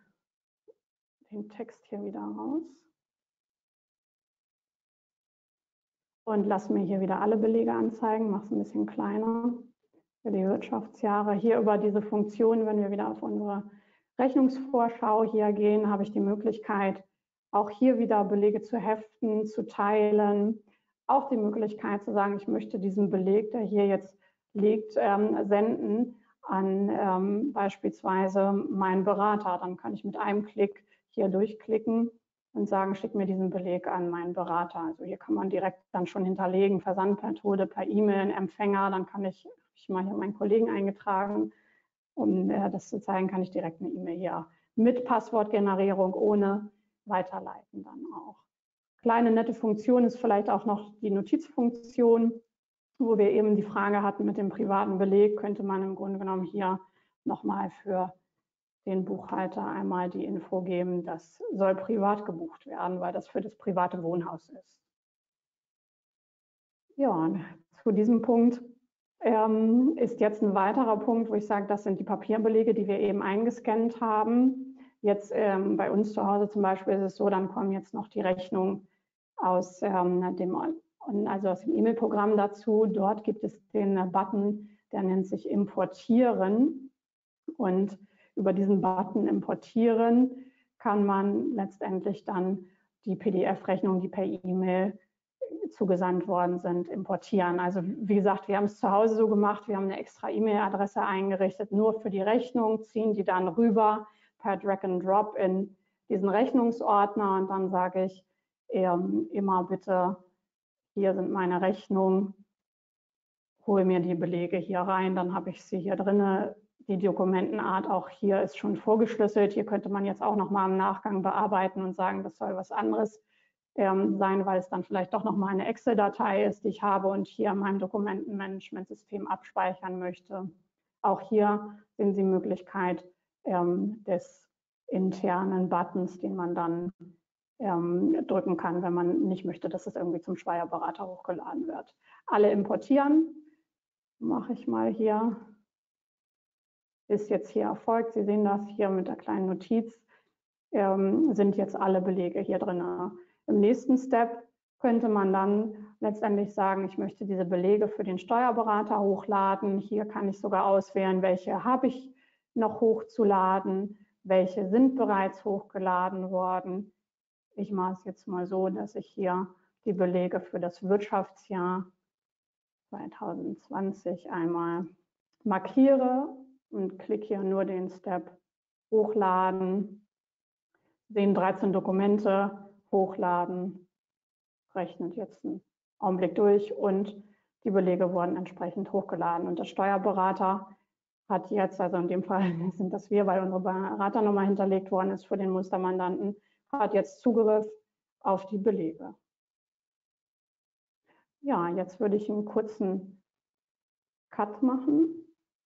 den Text hier wieder raus und lasse mir hier wieder alle Belege anzeigen, mache es ein bisschen kleiner für die Wirtschaftsjahre. Hier über diese Funktion, wenn wir wieder auf unsere Rechnungsvorschau hier gehen, habe ich die Möglichkeit, auch hier wieder Belege zu heften, zu teilen. Auch die Möglichkeit zu sagen, ich möchte diesen Beleg, der hier jetzt liegt, ähm, senden an ähm, beispielsweise meinen Berater. Dann kann ich mit einem Klick hier durchklicken und sagen, schick mir diesen Beleg an meinen Berater. Also hier kann man direkt dann schon hinterlegen, Versandmethode per E-Mail, Empfänger. Dann kann ich, ich mal hier meinen Kollegen eingetragen, um äh, das zu zeigen, kann ich direkt eine E-Mail hier mit Passwortgenerierung ohne weiterleiten dann auch. Kleine nette Funktion ist vielleicht auch noch die Notizfunktion, wo wir eben die Frage hatten mit dem privaten Beleg, könnte man im Grunde genommen hier nochmal für den Buchhalter einmal die Info geben, das soll privat gebucht werden, weil das für das private Wohnhaus ist. Ja, und zu diesem Punkt ähm, ist jetzt ein weiterer Punkt, wo ich sage, das sind die Papierbelege, die wir eben eingescannt haben. Jetzt ähm, bei uns zu Hause zum Beispiel ist es so, dann kommen jetzt noch die Rechnungen aus ähm, dem also aus dem E-Mail-Programm dazu. Dort gibt es den Button, der nennt sich Importieren. Und über diesen Button Importieren kann man letztendlich dann die P D F-Rechnungen, die per E-Mail zugesandt worden sind, importieren. Also wie gesagt, wir haben es zu Hause so gemacht, wir haben eine extra E-Mail-Adresse eingerichtet, nur für die Rechnung, ziehen die dann rüber per Drag and Drop in diesen Rechnungsordner und dann sage ich ähm, immer bitte, hier sind meine Rechnungen, hole mir die Belege hier rein, dann habe ich sie hier drin. Die Dokumentenart auch hier ist schon vorgeschlüsselt. Hier könnte man jetzt auch noch mal im Nachgang bearbeiten und sagen, das soll was anderes ähm, sein, weil es dann vielleicht doch noch mal eine Excel-Datei ist, die ich habe und hier in meinem Dokumentenmanagementsystem abspeichern möchte. Auch hier sehen Sie die Möglichkeit ähm, des internen Buttons, den man dann ähm, drücken kann, wenn man nicht möchte, dass es irgendwie zum Steuerberater hochgeladen wird. Alle importieren, mache ich mal hier, ist jetzt hier erfolgt. Sie sehen das hier mit der kleinen Notiz, ähm, sind jetzt alle Belege hier drin. Im nächsten Step könnte man dann letztendlich sagen, ich möchte diese Belege für den Steuerberater hochladen. Hier kann ich sogar auswählen, welche habe ich noch hochzuladen, welche sind bereits hochgeladen worden. Ich mache es jetzt mal so, dass ich hier die Belege für das Wirtschaftsjahr zwanzig zwanzig einmal markiere und klicke hier nur den Step Hochladen. Sehen dreizehn Dokumente, Hochladen, rechnet jetzt einen Augenblick durch und die Belege wurden entsprechend hochgeladen. Und der Steuerberater hat jetzt, also in dem Fall sind das wir, weil unsere Beraternummer hinterlegt worden ist für den Mustermandanten, hat jetzt Zugriff auf die Belege. Ja, jetzt würde ich einen kurzen Cut machen.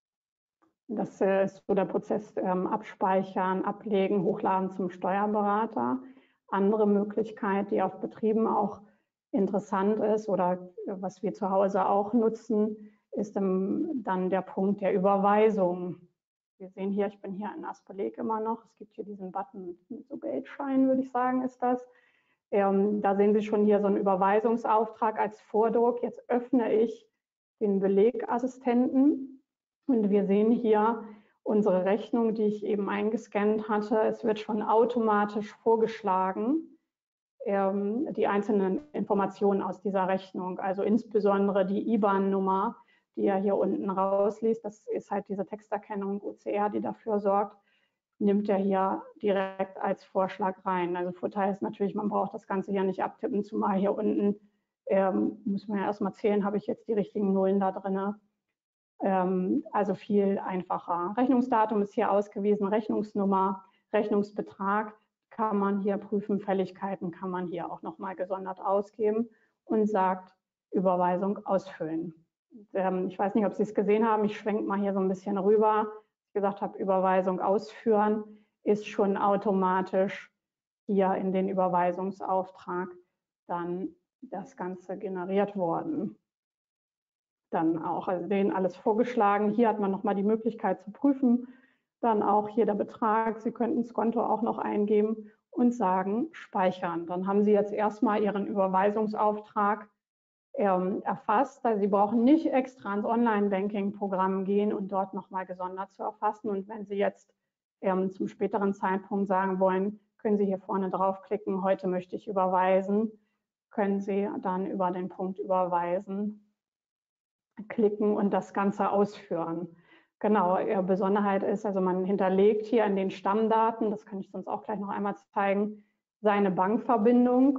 Das ist so der Prozess ähm, abspeichern, ablegen, hochladen zum Steuerberater. Andere Möglichkeit, die auf Betrieben auch interessant ist oder was wir zu Hause auch nutzen, ist ähm, dann der Punkt der Überweisung. Wir sehen hier, ich bin hier in Asperleg immer noch. Es gibt hier diesen Button mit so Geldscheinen, würde ich sagen, ist das. Ähm, da sehen Sie schon hier so einen Überweisungsauftrag als Vordruck. Jetzt öffne ich den Belegassistenten. Und wir sehen hier unsere Rechnung, die ich eben eingescannt hatte. Es wird schon automatisch vorgeschlagen, ähm, die einzelnen Informationen aus dieser Rechnung, also insbesondere die I B A N-Nummer, die er hier unten rausliest. Das ist halt diese Texterkennung O C R, die dafür sorgt, nimmt er hier direkt als Vorschlag rein. Also Vorteil ist natürlich, man braucht das Ganze hier nicht abtippen, zumal hier unten ähm, muss man ja erstmal zählen, habe ich jetzt die richtigen Nullen da drin. Also viel einfacher. Rechnungsdatum ist hier ausgewiesen, Rechnungsnummer, Rechnungsbetrag kann man hier prüfen, Fälligkeiten kann man hier auch nochmal gesondert ausgeben und sagt Überweisung ausfüllen. Ich weiß nicht, ob Sie es gesehen haben, ich schwenke mal hier so ein bisschen rüber. Ich gesagt habe, Überweisung ausführen ist schon automatisch hier in den Überweisungsauftrag dann das Ganze generiert worden. Dann auch, also denen alles vorgeschlagen. Hier hat man nochmal die Möglichkeit zu prüfen. Dann auch hier der Betrag. Sie könnten das Konto auch noch eingeben und sagen, speichern. Dann haben Sie jetzt erstmal Ihren Überweisungsauftrag ähm, erfasst. Also Sie brauchen nicht extra ins Online-Banking-Programm gehen und dort nochmal gesondert zu erfassen. Und wenn Sie jetzt ähm, zum späteren Zeitpunkt sagen wollen, können Sie hier vorne draufklicken, heute möchte ich überweisen, können Sie dann über den Punkt Überweisen klicken und das Ganze ausführen. Genau, ihre Besonderheit ist, also man hinterlegt hier in den Stammdaten, das kann ich sonst auch gleich noch einmal zeigen, seine Bankverbindung.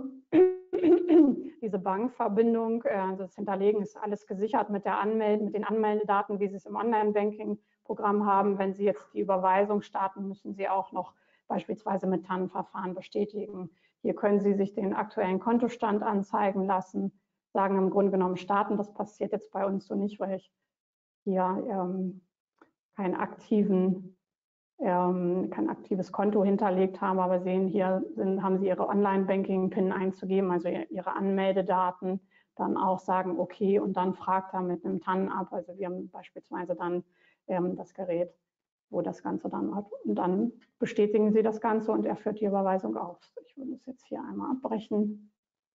Diese Bankverbindung, also das Hinterlegen ist alles gesichert mit der Anmelde, mit den Anmeldedaten, wie Sie es im Online-Banking-Programm haben. Wenn Sie jetzt die Überweisung starten, müssen Sie auch noch beispielsweise mit T A N-Verfahren bestätigen. Hier können Sie sich den aktuellen Kontostand anzeigen lassen, sagen im Grunde genommen starten. Das passiert jetzt bei uns so nicht, weil ich hier ähm, keinen aktiven, ähm, kein aktives Konto hinterlegt habe. Aber sehen, hier sind, haben Sie Ihre Online-Banking-PIN einzugeben, also Ihre Anmeldedaten, dann auch sagen, okay, und dann fragt er mit einem T A N ab. Also wir haben beispielsweise dann ähm, das Gerät, wo das Ganze dann hat. Und dann bestätigen Sie das Ganze und er führt die Überweisung aus. Ich würde es jetzt hier einmal abbrechen.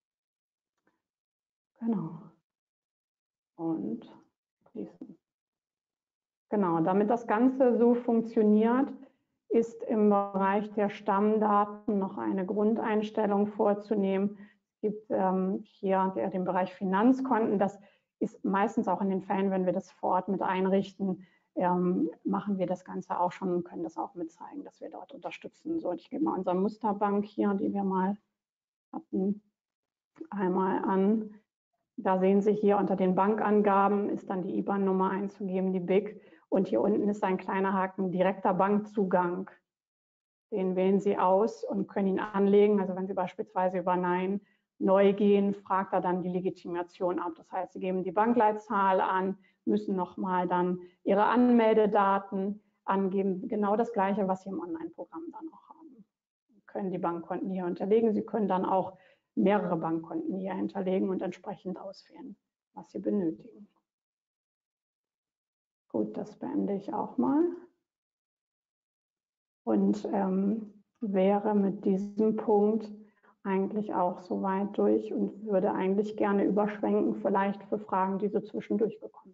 Genau. Und schließen. Genau, damit das Ganze so funktioniert, ist im Bereich der Stammdaten noch eine Grundeinstellung vorzunehmen. Es gibt ähm, hier der, den Bereich Finanzkonten. Das ist meistens auch in den Fällen, wenn wir das vor Ort mit einrichten, ähm, machen wir das Ganze auch schon und können das auch mitzeigen, dass wir dort unterstützen. So, ich gebe mal unsere Musterbank hier, die wir mal hatten, einmal an. Da sehen Sie hier unter den Bankangaben ist dann die I B A N-Nummer einzugeben, die B I C. Und hier unten ist ein kleiner Haken, direkter Bankzugang. Den wählen Sie aus und können ihn anlegen. Also wenn Sie beispielsweise über Nein neu gehen, fragt er dann die Legitimation ab. Das heißt, Sie geben die Bankleitzahl an, müssen nochmal dann ihre Anmeldedaten angeben. Genau das Gleiche, was Sie im Online-Programm dann auch haben. Sie können die Bankkonten hier hinterlegen. Sie können dann auch mehrere Bankkonten hier hinterlegen und entsprechend auswählen, was Sie benötigen. Gut, das beende ich auch mal. Und ähm, wäre mit diesem Punkt eigentlich auch soweit durch und würde eigentlich gerne überschwenken, vielleicht für Fragen, die so zwischendurch bekommen.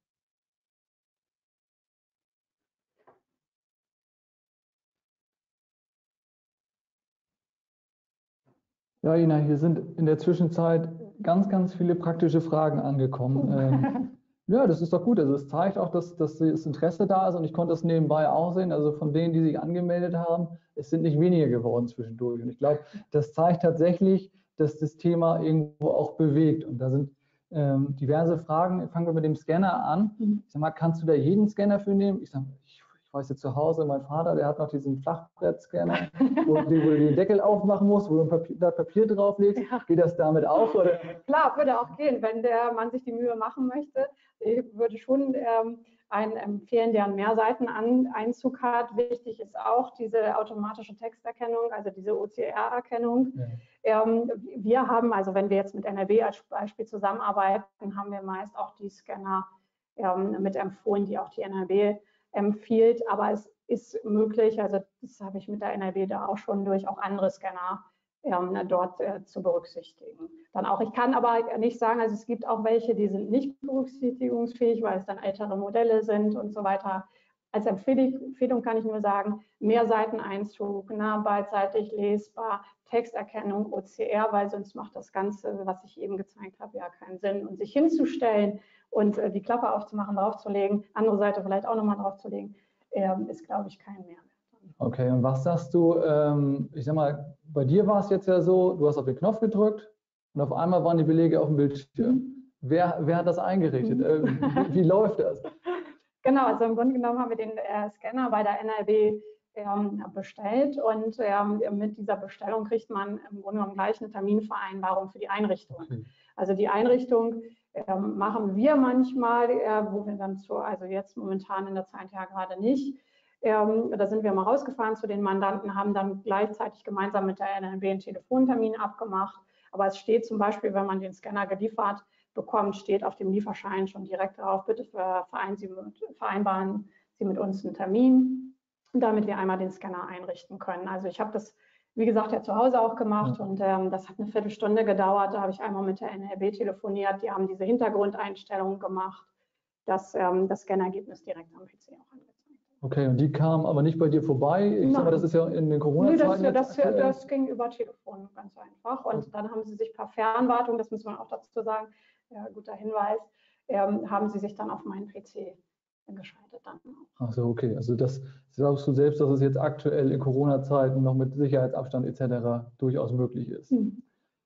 Ja, Ina, hier sind in der Zwischenzeit ganz, ganz viele praktische Fragen angekommen. Ähm, ja, das ist doch gut. Also es zeigt auch, dass, dass das Interesse da ist und ich konnte das nebenbei auch sehen. Also von denen, die sich angemeldet haben, es sind nicht weniger geworden zwischendurch. Und ich glaube, das zeigt tatsächlich, dass das Thema irgendwo auch bewegt. Und da sind ähm, diverse Fragen. Fangen wir mit dem Scanner an. Ich sag mal, kannst du da jeden Scanner für nehmen? Ich sag, ich Ich weiß jetzt zu Hause, mein Vater, der hat noch diesen Flachbrettscanner, wo, wo du den Deckel aufmachen musst, wo du ein Papier, da Papier drauflegst. Ja. Geht das damit auch? Oder? Klar, würde auch gehen, wenn der Mann sich die Mühe machen möchte. Ich würde schon ähm, einen empfehlen, der einen Mehrseiteneinzug hat. Wichtig ist auch diese automatische Texterkennung, also diese O C R-Erkennung. Ja. Ähm, wir haben, also wenn wir jetzt mit N R W als Beispiel zusammenarbeiten, haben wir meist auch die Scanner ähm, mit empfohlen, die auch die N R W empfiehlt, aber es ist möglich, also das habe ich mit der N R W da auch schon durch, auch andere Scanner ähm, dort äh, zu berücksichtigen. Dann auch, ich kann aber nicht sagen, also es gibt auch welche, die sind nicht berücksichtigungsfähig, weil es dann ältere Modelle sind und so weiter. Als Empfehlung kann ich nur sagen, Mehrseiteneinzug, nah, beidseitig lesbar, Texterkennung, O C R, weil sonst macht das Ganze, was ich eben gezeigt habe, ja keinen Sinn. Und sich hinzustellen und äh, die Klappe aufzumachen, draufzulegen, andere Seite vielleicht auch nochmal draufzulegen, äh, ist, glaube ich, kein Mehrwert. Okay, und was sagst du, ähm, ich sag mal, bei dir war es jetzt ja so, du hast auf den Knopf gedrückt und auf einmal waren die Belege auf dem Bildschirm. Mhm. Wer, wer hat das eingerichtet? Mhm. Äh, wie, wie läuft das? Genau, also im Grunde genommen haben wir den äh, Scanner bei der N R W ähm, bestellt und ähm, mit dieser Bestellung kriegt man im Grunde genommen gleich eine Terminvereinbarung für die Einrichtung. Okay. Also die Einrichtung ähm, machen wir manchmal, äh, wo wir dann zu, also jetzt momentan in der Zeit ja gerade nicht. Ähm, da sind wir mal rausgefahren zu den Mandanten, haben dann gleichzeitig gemeinsam mit der N R W einen Telefontermin abgemacht. Aber es steht zum Beispiel, wenn man den Scanner geliefert bekommt, steht auf dem Lieferschein schon direkt drauf, bitte vereinbaren Sie mit uns einen Termin, damit wir einmal den Scanner einrichten können. Also ich habe das, wie gesagt, ja zu Hause auch gemacht, ja. Und ähm, das hat eine Viertelstunde gedauert. Da habe ich einmal mit der N R W telefoniert, die haben diese Hintergrundeinstellungen gemacht, dass ähm, das Scannergebnis direkt am P C auch angezeigt wird. Okay, und die kamen aber nicht bei dir vorbei? Ich sag mal, das ist ja in den Corona-Zeiten. Nee, das, das, das ging über Telefon ganz einfach. Und dann haben sie sich per Fernwartung, das muss man auch dazu sagen, ja, guter Hinweis, ähm, haben sie sich dann auf meinen P C geschaltet dann auch. Ach so, okay. Also das glaubst du selbst, dass es jetzt aktuell in Corona-Zeiten noch mit Sicherheitsabstand et cetera durchaus möglich ist? Mhm.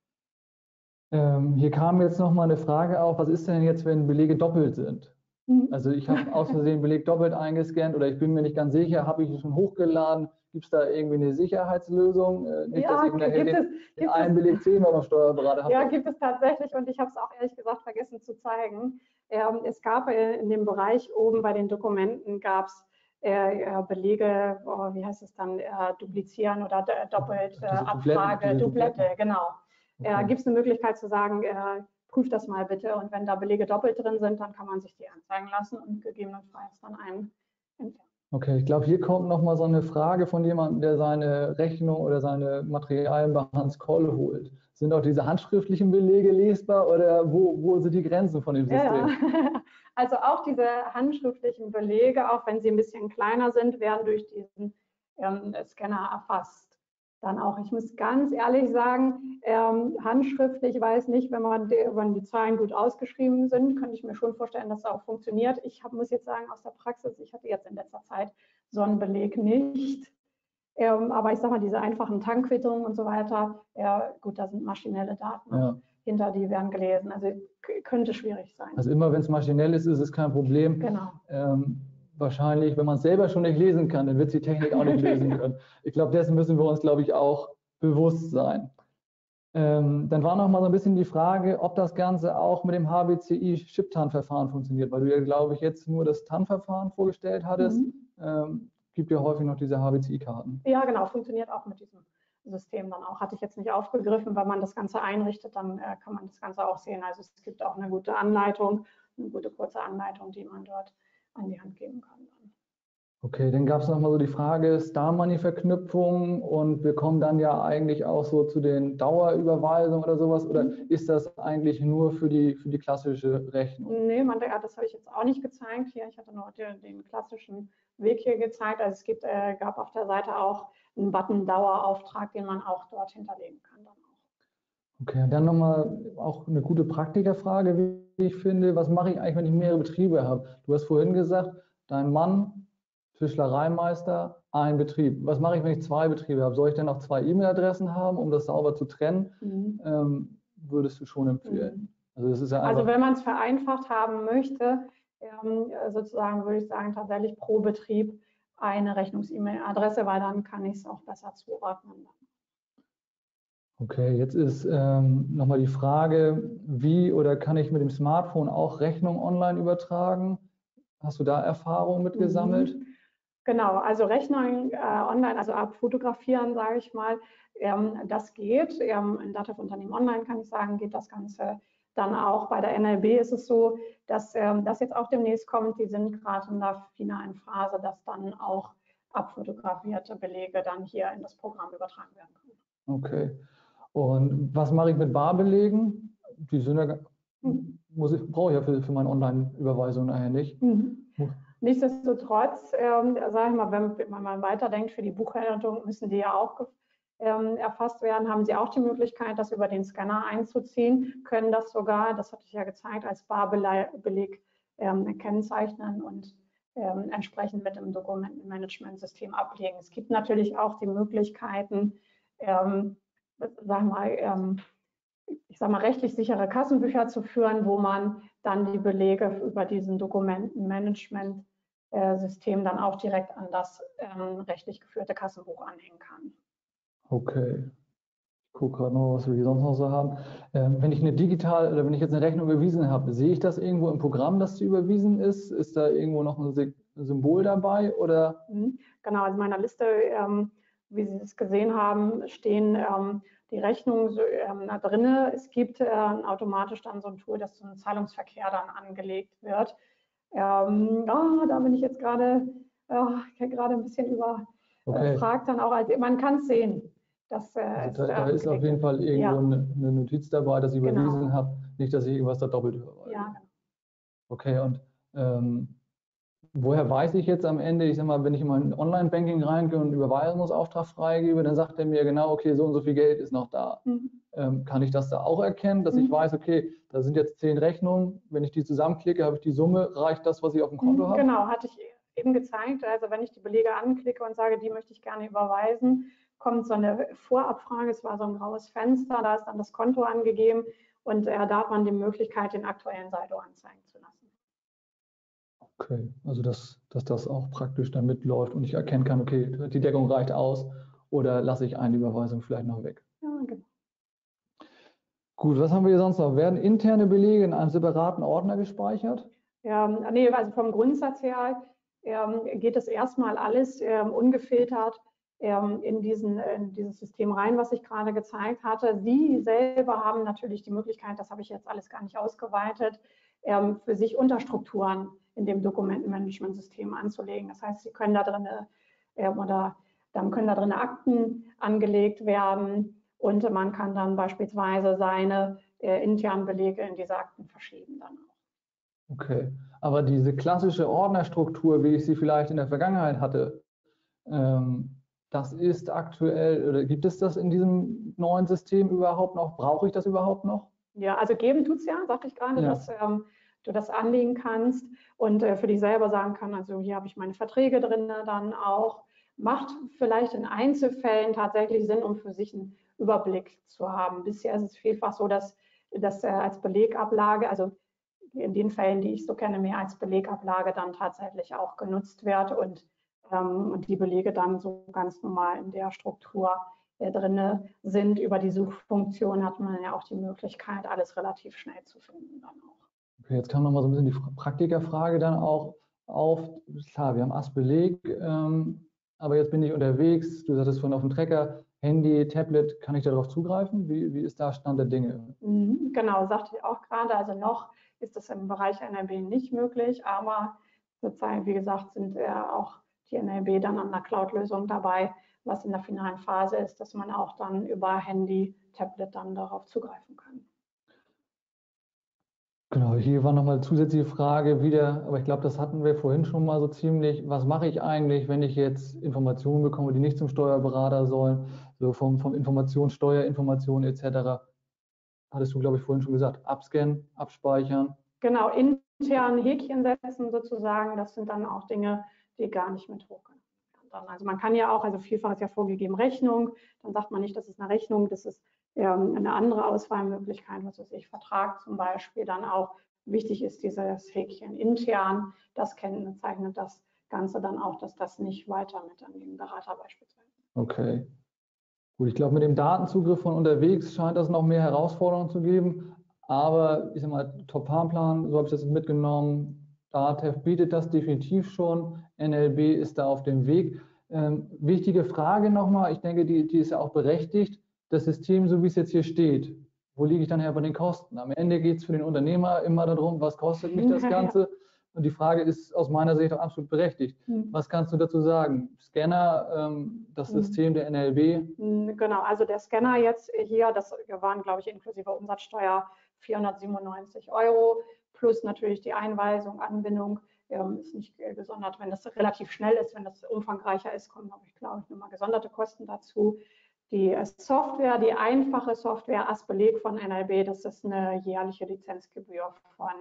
Ähm, hier kam jetzt noch mal eine Frage auf, was ist denn jetzt, wenn Belege doppelt sind? Mhm. Also ich habe aus Versehen Beleg doppelt eingescannt oder ich bin mir nicht ganz sicher, habe ich ihn schon hochgeladen? Gibt es da irgendwie eine Sicherheitslösung? Nicht, ja, dass ich nachher gibt den, es, den einen Beleg zehnmal beim Steuerberater habe. Ja, gibt es tatsächlich und ich habe es auch ehrlich gesagt vergessen zu zeigen. Ähm, es gab in dem Bereich oben bei den Dokumenten gab es äh, Belege, oh, wie heißt es dann, äh, duplizieren oder doppelt äh, Abfrage, Dublette, genau. Okay. Äh, gibt es eine Möglichkeit zu sagen, äh, prüft das mal bitte und wenn da Belege doppelt drin sind, dann kann man sich die anzeigen lassen und gegebenenfalls dann einen entfernen. Okay, ich glaube, hier kommt noch mal so eine Frage von jemandem, der seine Rechnung oder seine Materialien bei Hans Koll holt. Sind auch diese handschriftlichen Belege lesbar oder wo, wo sind die Grenzen von dem System? Ja. Also auch diese handschriftlichen Belege, auch wenn sie ein bisschen kleiner sind, werden durch diesen ähm, Scanner erfasst. Dann auch, ich muss ganz ehrlich sagen, ähm, handschriftlich, ich weiß nicht, wenn, man die, wenn die Zahlen gut ausgeschrieben sind, könnte ich mir schon vorstellen, dass es auch funktioniert. Ich hab, muss jetzt sagen, aus der Praxis, ich hatte jetzt in letzter Zeit so einen Beleg nicht. Ähm, aber ich sage mal, diese einfachen Tankquittungen und so weiter, ja gut, da sind maschinelle Daten ja. hinter, die werden gelesen. Also könnte schwierig sein. Also immer, wenn es maschinell ist, ist es kein Problem. Genau. Ähm, wahrscheinlich, wenn man es selber schon nicht lesen kann, dann wird es die Technik auch nicht lesen können. Ich glaube, dessen müssen wir uns, glaube ich, auch bewusst sein. Ähm, dann war noch mal so ein bisschen die Frage, ob das Ganze auch mit dem H B C I-Chip-T A N-Verfahren funktioniert, weil du ja, glaube ich, jetzt nur das T A N-Verfahren vorgestellt hattest. Mhm. Ähm, gibt ja häufig noch diese H B C I-Karten. Ja, genau, funktioniert auch mit diesem System dann auch. Hatte ich jetzt nicht aufgegriffen, wenn man das Ganze einrichtet, dann äh, kann man das Ganze auch sehen. Also es gibt auch eine gute Anleitung, eine gute kurze Anleitung, die man dort an die Hand geben kann. Okay, dann gab es noch mal so die Frage Star-Money-Verknüpfung und wir kommen dann ja eigentlich auch so zu den Dauerüberweisungen oder sowas, oder Mhm. ist das eigentlich nur für die, für die klassische Rechnung? Nee, man, ja, das habe ich jetzt auch nicht gezeigt hier. Ich hatte nur den, den klassischen Weg hier gezeigt. Also es gibt, äh, gab auf der Seite auch einen Button Dauerauftrag, den man auch dort hinterlegen kann. Dann auch. Okay, und dann nochmal auch eine gute Praktikerfrage, wie ich finde. Was mache ich eigentlich, wenn ich mehrere Betriebe habe? Du hast vorhin gesagt, dein Mann, Tischlereimeister, ein Betrieb. Was mache ich, wenn ich zwei Betriebe habe? Soll ich dann auch zwei E-Mail-Adressen haben, um das sauber zu trennen? Mhm. Ähm, würdest du schon empfehlen? Mhm. Also, das ist ja Also einfach, wenn man es vereinfacht haben möchte, ähm, sozusagen würde ich sagen, tatsächlich pro Betrieb eine Rechnungs-E-Mail-Adresse, weil dann kann ich es auch besser zuordnen. okay, jetzt ist ähm, nochmal die Frage, wie oder kann ich mit dem Smartphone auch Rechnungen online übertragen? Hast du da Erfahrungen mit gesammelt? Mhm. Genau, also Rechnungen äh, online, also abfotografieren, sage ich mal, ähm, das geht. Ähm, in Datev Unternehmen Online kann ich sagen, geht das Ganze dann auch. Bei der N L B ist es so, dass ähm, das jetzt auch demnächst kommt. Die sind gerade in der finalen Phase, dass dann auch abfotografierte Belege dann hier in das Programm übertragen werden können. Okay. Und was mache ich mit Barbelegen? Die sind ja, Mhm. muss ich, brauche ich ja für, für meine Online-Überweisung nachher nicht. Mhm. Nichtsdestotrotz, ähm, sage ich mal, wenn, wenn man weiterdenkt, für die Buchhaltung müssen die ja auch ähm, erfasst werden, haben Sie auch die Möglichkeit, das über den Scanner einzuziehen, können das sogar, das hatte ich ja gezeigt, als Barbeleg ähm, kennzeichnen und ähm, entsprechend mit dem Dokumentenmanagementsystem ablegen. Es gibt natürlich auch die Möglichkeiten, ähm, sag mal, ähm, ich sage mal, rechtlich sichere Kassenbücher zu führen, wo man dann die Belege über diesen Dokumentenmanagement-System dann auch direkt an das ähm, rechtlich geführte Kassenbuch anhängen kann. Okay. Ich gucke gerade noch, was wir hier sonst noch so haben. Ähm, wenn ich eine digital oder wenn ich jetzt eine Rechnung überwiesen habe, sehe ich das irgendwo im Programm, dass sie überwiesen ist? Ist da irgendwo noch ein Symbol dabei? Oder? Genau, also in meiner Liste, ähm, wie Sie es gesehen haben, stehen ähm, die Rechnungen so, ähm, da drin. Es gibt äh, automatisch dann so ein Tool, dass so ein Zahlungsverkehr dann angelegt wird. Ähm, oh, da bin ich jetzt gerade oh, gerade ein bisschen überfragt Okay. dann auch. Also man kann es sehen. Dass, äh, Also es, da, da äh, ist auf jeden Fall irgendwo ja. eine, eine Notiz dabei, dass ich überwiesen Genau. habe. Nicht, dass ich irgendwas da doppelt überweise. Ja, genau. Okay, und ähm, woher weiß ich jetzt am Ende, ich sag mal, wenn ich in mein Online-Banking reingehe und einen Überweisungsauftrag freigebe, dann sagt er mir genau, okay, so und so viel Geld ist noch da. Mhm. Ähm, kann ich das da auch erkennen, dass mhm. ich weiß, okay, da sind jetzt zehn Rechnungen, wenn ich die zusammenklicke, habe ich die Summe, reicht das, was ich auf dem Konto mhm, habe? Genau, hatte ich eben gezeigt. Also wenn ich die Belege anklicke und sage, die möchte ich gerne überweisen, kommt so eine Vorabfrage, es war so ein graues Fenster, da ist dann das Konto angegeben und äh, da hat man die Möglichkeit, den aktuellen Saldo anzeigen zu lassen. Okay, also dass, dass das auch praktisch dann mitläuft und ich erkennen kann, okay, die Deckung reicht aus oder lasse ich eine Überweisung vielleicht noch weg. Ja, genau. Gut, was haben wir hier sonst noch? Werden interne Belege in einem separaten Ordner gespeichert? Ja, nee, also vom Grundsatz her ähm, geht es erstmal alles ähm, ungefiltert ähm, in, diesen, in dieses System rein, was ich gerade gezeigt hatte. Sie selber haben natürlich die Möglichkeit, das habe ich jetzt alles gar nicht ausgeweitet, ähm, für sich Unterstrukturen in dem Dokumentenmanagementsystem anzulegen. Das heißt, Sie können da drin äh, oder dann können da drin Akten angelegt werden und man kann dann beispielsweise seine äh, internen Belege in diese Akten verschieben dann auch. Okay, aber diese klassische Ordnerstruktur, wie ich sie vielleicht in der Vergangenheit hatte, ähm, das ist aktuell, oder gibt es das in diesem neuen System überhaupt noch? Brauche ich das überhaupt noch? Ja, also geben tut es ja, sagte ich gerade, ja. dass ähm, du das anlegen kannst und äh, für dich selber sagen kann, also hier habe ich meine Verträge drin dann auch. Macht vielleicht in Einzelfällen tatsächlich Sinn, um für sich einen Überblick zu haben. Bisher ist es vielfach so, dass das äh, als Belegablage, also in den Fällen, die ich so kenne, mehr als Belegablage dann tatsächlich auch genutzt wird und, ähm, und die Belege dann so ganz normal in der Struktur äh, drin sind. Über die Suchfunktion hat man ja auch die Möglichkeit, alles relativ schnell zu finden dann auch. Okay, jetzt kam noch mal so ein bisschen die Praktikerfrage dann auch auf. Klar, wir haben Ass-Beleg, ähm, aber jetzt bin ich unterwegs. Du sagtest vorhin auf dem Trecker, Handy, Tablet, kann ich darauf zugreifen? Wie, wie ist da Stand der Dinge? Mhm, genau, sagte ich auch gerade. Also noch ist das im Bereich N L B nicht möglich, aber zurzeit, wie gesagt, sind äh, auch die N L B dann an der Cloud-Lösung dabei, was in der finalen Phase ist, dass man auch dann über Handy, Tablet dann darauf zugreifen kann. Genau, hier war nochmal eine zusätzliche Frage wieder, aber ich glaube, das hatten wir vorhin schon mal so ziemlich. Was mache ich eigentlich, wenn ich jetzt Informationen bekomme, die nicht zum Steuerberater sollen, so vom, vom Informationssteuer, Informationen et cetera. Hattest du, glaube ich, vorhin schon gesagt, abscannen, abspeichern. Genau, intern Häkchen setzen sozusagen, das sind dann auch Dinge, die gar nicht mit hochgehen. Also man kann ja auch, also vielfach ist ja vorgegeben Rechnung, dann sagt man nicht, das ist eine Rechnung, das ist ähm, eine andere Auswahlmöglichkeit, was weiß ich, Vertrag zum Beispiel, dann auch wichtig ist dieses Häkchen intern, das kennzeichnet das Ganze dann auch, dass das nicht weiter mit an den Berater beispielsweise. Okay. Gut, ich glaube, mit dem Datenzugriff von unterwegs scheint das noch mehr Herausforderungen zu geben, aber ich sag mal, Top-Plan, so habe ich das mitgenommen, DATEV bietet das definitiv schon, N L B ist da auf dem Weg. Ähm, wichtige Frage nochmal, ich denke, die, die ist ja auch berechtigt, das System, so wie es jetzt hier steht, wo liege ich dann her bei den Kosten? Am Ende geht es für den Unternehmer immer darum, was kostet mich das Ganze? Und die Frage ist aus meiner Sicht auch absolut berechtigt. Was kannst du dazu sagen? Scanner, ähm, das System der N L B? Genau, also der Scanner jetzt hier, das waren, glaube ich, inklusive Umsatzsteuer vierhundertsiebenundneunzig Euro, plus natürlich die Einweisung, Anbindung, ähm, ist nicht gesondert. Wenn das relativ schnell ist, wenn das umfangreicher ist, kommen, habe ich, glaube ich, nochmal gesonderte Kosten dazu. Die Software, die einfache Software, Ass-Beleg von N L B, das ist eine jährliche Lizenzgebühr von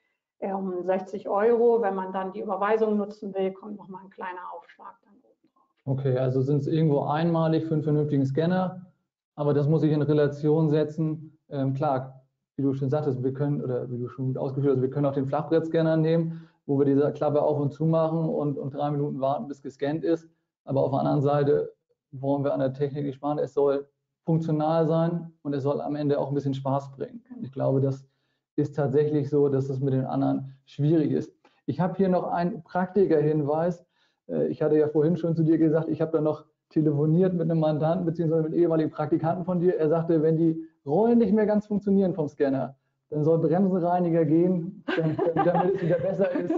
ähm, sechzig Euro. Wenn man dann die Überweisung nutzen will, kommt nochmal ein kleiner Aufschlag dann oben drauf. Okay, also sind es irgendwo einmalig für einen vernünftigen Scanner, aber das muss ich in Relation setzen. Ähm, klar, wie du schon sagtest, wir können, oder wie du schon gut ausgeführt hast, wir können auch den Flachbrettscanner nehmen, wo wir diese Klappe auf und zu machen und, und drei Minuten warten, bis gescannt ist. Aber auf der anderen Seite wollen wir an der Technik nicht sparen. Es soll funktional sein und es soll am Ende auch ein bisschen Spaß bringen. Ich glaube, das ist tatsächlich so, dass es mit den anderen schwierig ist. Ich habe hier noch einen Praktikerhinweis. Ich hatte ja vorhin schon zu dir gesagt, ich habe da noch telefoniert mit einem Mandanten bzw. mit einem ehemaligen Praktikanten von dir. Er sagte, wenn die Rollen nicht mehr ganz funktionieren vom Scanner, dann soll Bremsenreiniger gehen, damit es wieder besser ist.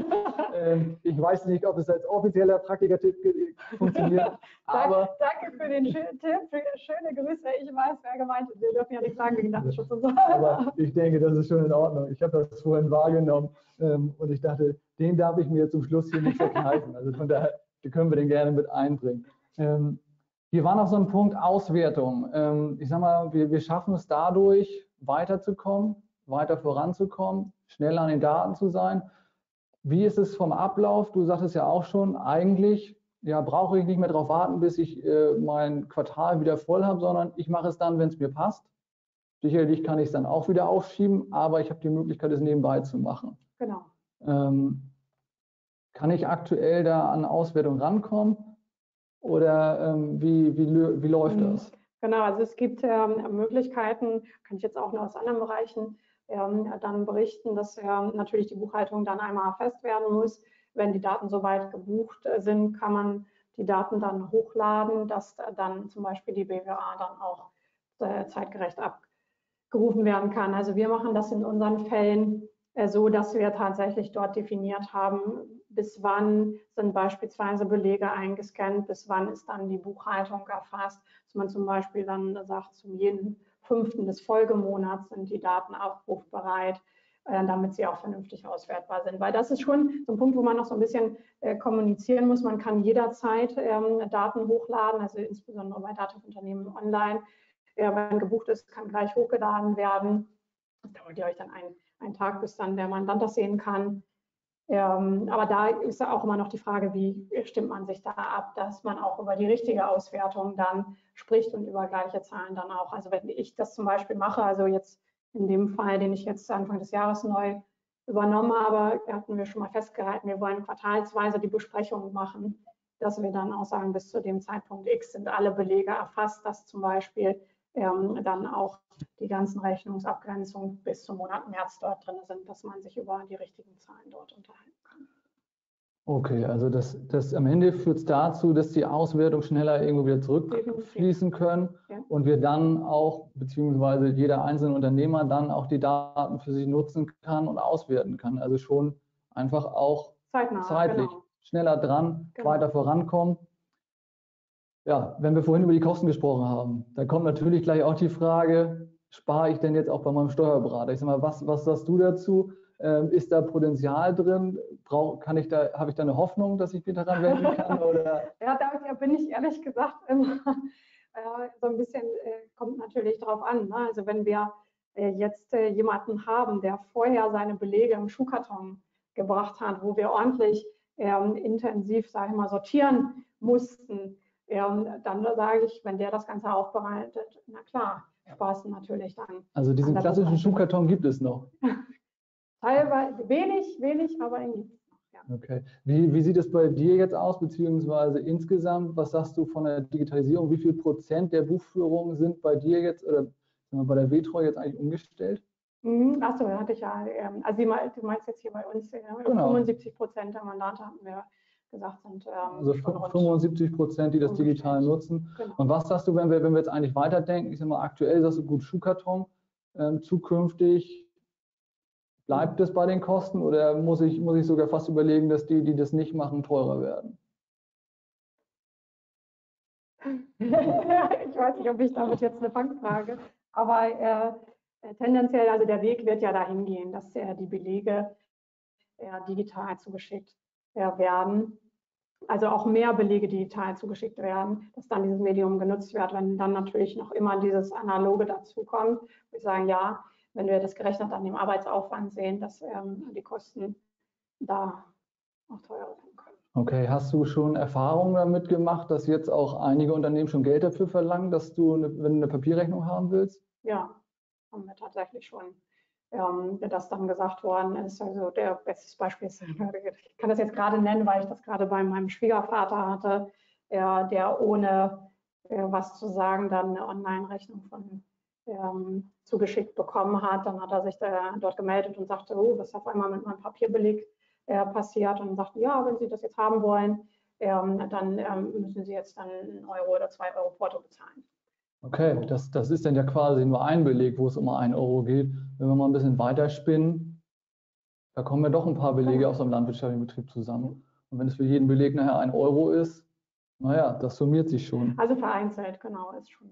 Ich weiß nicht, ob es als offizieller Praktiker-Tipp funktioniert. Aber danke für den schönen Tipp, für schöne Grüße. Ich weiß, wer gemeint ist. Wir dürfen ja nicht sagen wegen Datenschutz und so. Aber ich denke, das ist schon in Ordnung. Ich habe das vorhin wahrgenommen und ich dachte, den darf ich mir zum Schluss hier nicht verkneifen. Also von daher können wir den gerne mit einbringen. Hier war noch so ein Punkt Auswertung. Ich sage mal, wir, wir schaffen es dadurch, weiterzukommen, weiter voranzukommen, schneller an den Daten zu sein. Wie ist es vom Ablauf? Du sagtest ja auch schon, eigentlich ja, brauche ich nicht mehr darauf warten, bis ich äh, mein Quartal wieder voll habe, sondern ich mache es dann, wenn es mir passt. Sicherlich kann ich es dann auch wieder aufschieben, aber ich habe die Möglichkeit, es nebenbei zu machen. Genau. Ähm, kann ich aktuell da an Auswertung rankommen oder ähm, wie, wie, wie läuft das? Genau, also es gibt ähm, Möglichkeiten, kann ich jetzt auch nur aus anderen Bereichen ähm, dann berichten, dass ähm, natürlich die Buchhaltung dann einmal fest werden muss. Wenn die Daten soweit gebucht sind, kann man die Daten dann hochladen, dass dann zum Beispiel die B W A dann auch äh, zeitgerecht abgerufen werden kann. Also wir machen das in unseren Fällen äh, so, dass wir tatsächlich dort definiert haben, bis wann sind beispielsweise Belege eingescannt, bis wann ist dann die Buchhaltung erfasst, dass man zum Beispiel dann sagt, zum jeden fünften des Folgemonats sind die Daten abrufbereit, äh, damit sie auch vernünftig auswertbar sind. Weil das ist schon so ein Punkt, wo man noch so ein bisschen äh, kommunizieren muss. Man kann jederzeit ähm, Daten hochladen, also insbesondere bei DATEV-Unternehmen online. Äh, wenn gebucht ist, kann gleich hochgeladen werden. Das dauert ja euch dann einen, einen Tag, bis dann der Mandant das sehen kann. Ähm, aber da ist auch immer noch die Frage, wie stimmt man sich da ab, dass man auch über die richtige Auswertung dann spricht und über gleiche Zahlen dann auch. Also wenn ich das zum Beispiel mache, also jetzt in dem Fall, den ich jetzt Anfang des Jahres neu übernommen habe, hatten wir schon mal festgehalten, wir wollen quartalsweise die Besprechung machen. dass wir dann auch sagen, bis zu dem Zeitpunkt X sind alle Belege erfasst, dass zum Beispiel ähm, dann auch die ganzen Rechnungsabgrenzungen bis zum Monat März dort drin sind, dass man sich über die richtigen Zahlen dort unterhalten kann. Okay, also das, das am Ende führt es dazu, dass die Auswertung schneller irgendwo wieder zurückfließen können ja. und wir dann auch, beziehungsweise jeder einzelne Unternehmer dann auch die Daten für sich nutzen kann und auswerten kann. Also schon einfach auch Zeitnah, zeitlich genau. schneller dran, genau. weiter vorankommen. Ja, wenn wir vorhin über die Kosten gesprochen haben, da kommt natürlich gleich auch die Frage, spare ich denn jetzt auch bei meinem Steuerberater? Ich sag mal, was, was sagst du dazu? Ähm, ist da Potenzial drin? Brauch, kann ich da, habe ich da eine Hoffnung, dass ich mich daran wenden kann? Oder? Ja, da bin ich ehrlich gesagt immer äh, so ein bisschen, äh, kommt natürlich drauf an. Ne? Also wenn wir äh, jetzt äh, jemanden haben, der vorher seine Belege im Schuhkarton gebracht hat, wo wir ordentlich ähm, intensiv, sage ich mal, sortieren mussten, ähm, dann sage ich, wenn der das Ganze aufbereitet, na klar, Spaß natürlich dann. Also diesen klassischen Schuhkarton gibt es noch? Teilweise wenig, wenig, aber ihn gibt es noch. Ja. Okay. Wie, wie sieht es bei dir jetzt aus, beziehungsweise insgesamt, was sagst du von der Digitalisierung? Wie viel Prozent der Buchführungen sind bei dir jetzt oder bei der Wetreu jetzt eigentlich umgestellt? Mhm. Achso, da hatte ich ja, also du meinst jetzt hier bei uns, genau. fünfundsiebzig Prozent der Mandate hatten wir gesagt sind. Ähm, also fünfundsiebzig Prozent, die das digital nutzen. Genau. Und was sagst du, wenn wir, wenn wir jetzt eigentlich weiterdenken? Ich sage mal, aktuell sagst du gut Schuhkarton, ähm, zukünftig bleibt es bei den Kosten oder muss ich, muss ich sogar fast überlegen, dass die, die das nicht machen, teurer werden? Ich weiß nicht, ob ich damit jetzt eine Fangfrage, aber äh, tendenziell, also der Weg wird ja dahin gehen, dass äh, die Belege äh, digital zugeschickt äh, werden. Also auch mehr Belege digital zugeschickt werden, dass dann dieses Medium genutzt wird, wenn dann natürlich noch immer dieses Analoge dazukommt. Wir sagen, ja, wenn wir das gerechnet an dem Arbeitsaufwand sehen, dass ähm, die Kosten da auch teurer werden können. Okay, hast du schon Erfahrungen damit gemacht, dass jetzt auch einige Unternehmen schon Geld dafür verlangen, dass du, eine, wenn du eine Papierrechnung haben willst? Ja, haben wir tatsächlich schon. Ähm, dass dann gesagt worden ist, also der beste Beispiel ist, ich kann das jetzt gerade nennen, weil ich das gerade bei meinem Schwiegervater hatte, äh, der ohne äh, was zu sagen dann eine Online-Rechnung von ähm, zugeschickt bekommen hat. Dann hat er sich da, dort gemeldet und sagte, oh, was ist auf einmal mit meinem Papierbeleg äh, passiert? Und sagte, ja, wenn Sie das jetzt haben wollen, ähm, dann ähm, müssen Sie jetzt dann einen Euro oder zwei Euro Porto bezahlen. Okay, das, das ist dann ja quasi nur ein Beleg, wo es um ein Euro geht. Wenn wir mal ein bisschen weiterspinnen, da kommen ja doch ein paar Belege genau. aus einem landwirtschaftlichen Betrieb zusammen. Und wenn es für jeden Beleg nachher ein Euro ist, naja, das summiert sich schon. Also vereinzelt, genau, ist schon.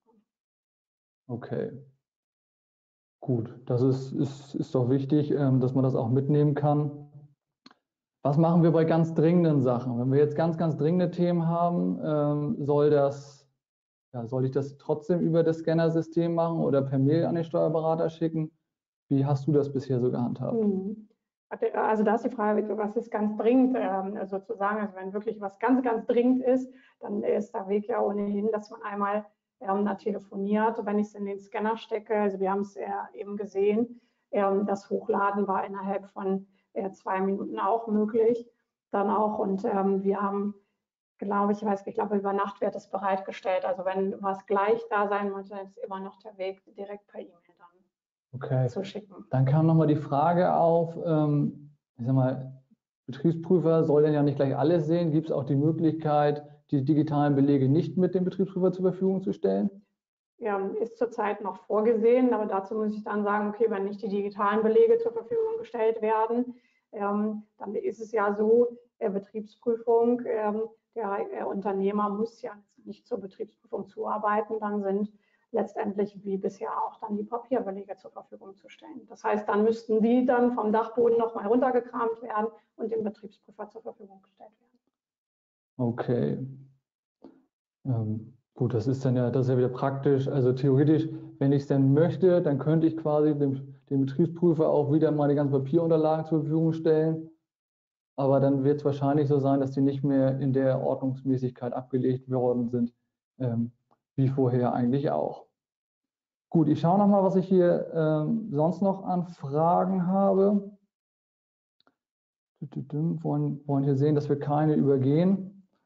Okay. Gut, das ist, ist, ist doch wichtig, dass man das auch mitnehmen kann. Was machen wir bei ganz dringenden Sachen? Wenn wir jetzt ganz, ganz dringende Themen haben, soll das Ja, soll ich das trotzdem über das Scannersystem machen oder per Mail an den Steuerberater schicken? Wie hast du das bisher so gehandhabt? Also da ist die Frage, was ist ganz dringend ähm, sozusagen. Also wenn wirklich was ganz, ganz dringend ist, dann ist der Weg ja ohnehin, dass man einmal ähm, da telefoniert. Wenn ich es in den Scanner stecke, also wir haben es ja eben gesehen, ähm, das Hochladen war innerhalb von äh, zwei Minuten auch möglich. Dann auch und ähm, wir haben glaube ich, weiß ich glaube, über Nacht wird es bereitgestellt. Also wenn was gleich da sein muss, ist immer noch der Weg direkt per E-Mail dann okay. zu schicken. Dann kam nochmal die Frage auf, ähm, ich sag mal, Betriebsprüfer soll denn ja nicht gleich alles sehen. Gibt es auch die Möglichkeit, die digitalen Belege nicht mit dem Betriebsprüfer zur Verfügung zu stellen? Ja, ist zurzeit noch vorgesehen, aber dazu muss ich dann sagen, okay, wenn nicht die digitalen Belege zur Verfügung gestellt werden, ähm, dann ist es ja so, äh, Betriebsprüfung, ähm, der äh, Unternehmer muss ja nicht zur Betriebsprüfung zuarbeiten, dann sind letztendlich wie bisher auch dann die Papierbelege zur Verfügung zu stellen. Das heißt, dann müssten die dann vom Dachboden nochmal runtergekramt werden und dem Betriebsprüfer zur Verfügung gestellt werden. Okay. Ähm, gut, das ist dann ja, das ist ja wieder praktisch. Also theoretisch, wenn ich es denn möchte, dann könnte ich quasi dem, dem Betriebsprüfer auch wieder meine ganzen Papierunterlagen zur Verfügung stellen. Aber dann wird es wahrscheinlich so sein, dass die nicht mehr in der Ordnungsmäßigkeit abgelegt worden sind, ähm, wie vorher eigentlich auch. Gut, ich schaue nochmal, was ich hier ähm, sonst noch an Fragen habe. Wir wollen, wollen hier sehen, dass wir keine übergehen.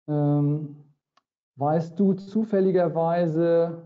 Ähm, weißt du zufälligerweise,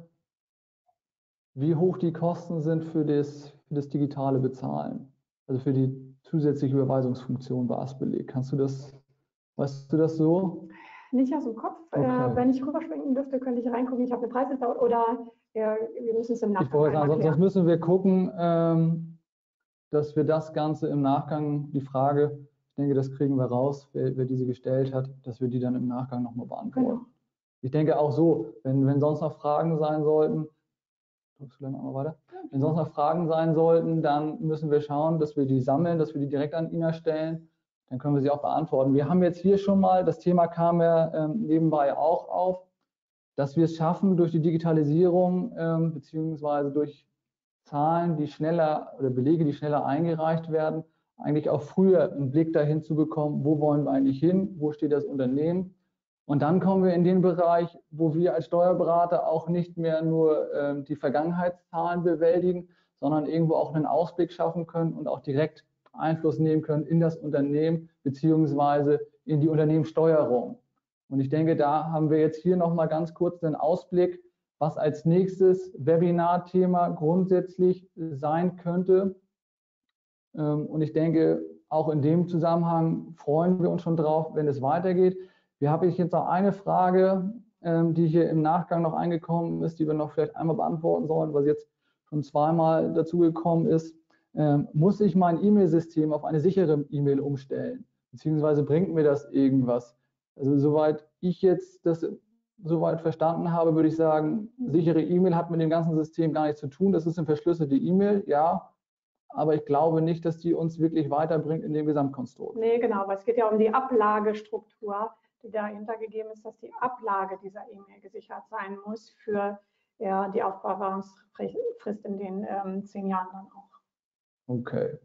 wie hoch die Kosten sind für das, für das digitale Bezahlen? Also für die zusätzliche Überweisungsfunktion bei Asbeleg. Kannst du das, weißt du das so? Nicht aus dem Kopf. Okay. Äh, wenn ich rüberspringen dürfte, könnte ich reingucken. Ich habe eine Preisliste oder äh, wir müssen es im Nachgang Ich wollte sagen, sonst, klären. sonst müssen wir gucken, ähm, dass wir das Ganze im Nachgang, die Frage, ich denke, das kriegen wir raus, wer, wer diese gestellt hat, dass wir die dann im Nachgang nochmal beantworten. Genau. Ich denke auch so, wenn, wenn sonst noch Fragen sein sollten, drückst du dann einmal weiter? Wenn sonst noch Fragen sein sollten, dann müssen wir schauen, dass wir die sammeln, dass wir die direkt an Ina stellen. Dann können wir sie auch beantworten. Wir haben jetzt hier schon mal, das Thema kam ja ähm, nebenbei auch auf, dass wir es schaffen, durch die Digitalisierung ähm, beziehungsweise durch Zahlen, die schneller oder Belege, die schneller eingereicht werden, eigentlich auch früher einen Blick dahin zu bekommen, wo wollen wir eigentlich hin, wo steht das Unternehmen. Und dann kommen wir in den Bereich, wo wir als Steuerberater auch nicht mehr nur äh, die Vergangenheitszahlen bewältigen, sondern irgendwo auch einen Ausblick schaffen können und auch direkt Einfluss nehmen können in das Unternehmen beziehungsweise in die Unternehmenssteuerung. Und ich denke, da haben wir jetzt hier nochmal ganz kurz den Ausblick, was als nächstes Webinarthema grundsätzlich sein könnte. Und ich denke, auch in dem Zusammenhang freuen wir uns schon drauf, wenn es weitergeht. Wir haben jetzt noch eine Frage, die hier im Nachgang noch eingekommen ist, die wir noch vielleicht einmal beantworten sollen, weil sie jetzt schon zweimal dazugekommen ist. Muss ich mein E-Mail-System auf eine sichere E-Mail umstellen? Beziehungsweise bringt mir das irgendwas? Also soweit ich jetzt das soweit verstanden habe, würde ich sagen, sichere E-Mail hat mit dem ganzen System gar nichts zu tun. Das ist eine verschlüsselte E-Mail, ja. Aber ich glaube nicht, dass die uns wirklich weiterbringt in dem Gesamtkonstrukt. Nee, genau, aber es geht ja um die Ablagestruktur, die dahinter gegeben ist, dass die Ablage dieser E-Mail gesichert sein muss für ja, die Aufbewahrungsfrist in den ähm, zehn Jahren dann auch. Okay.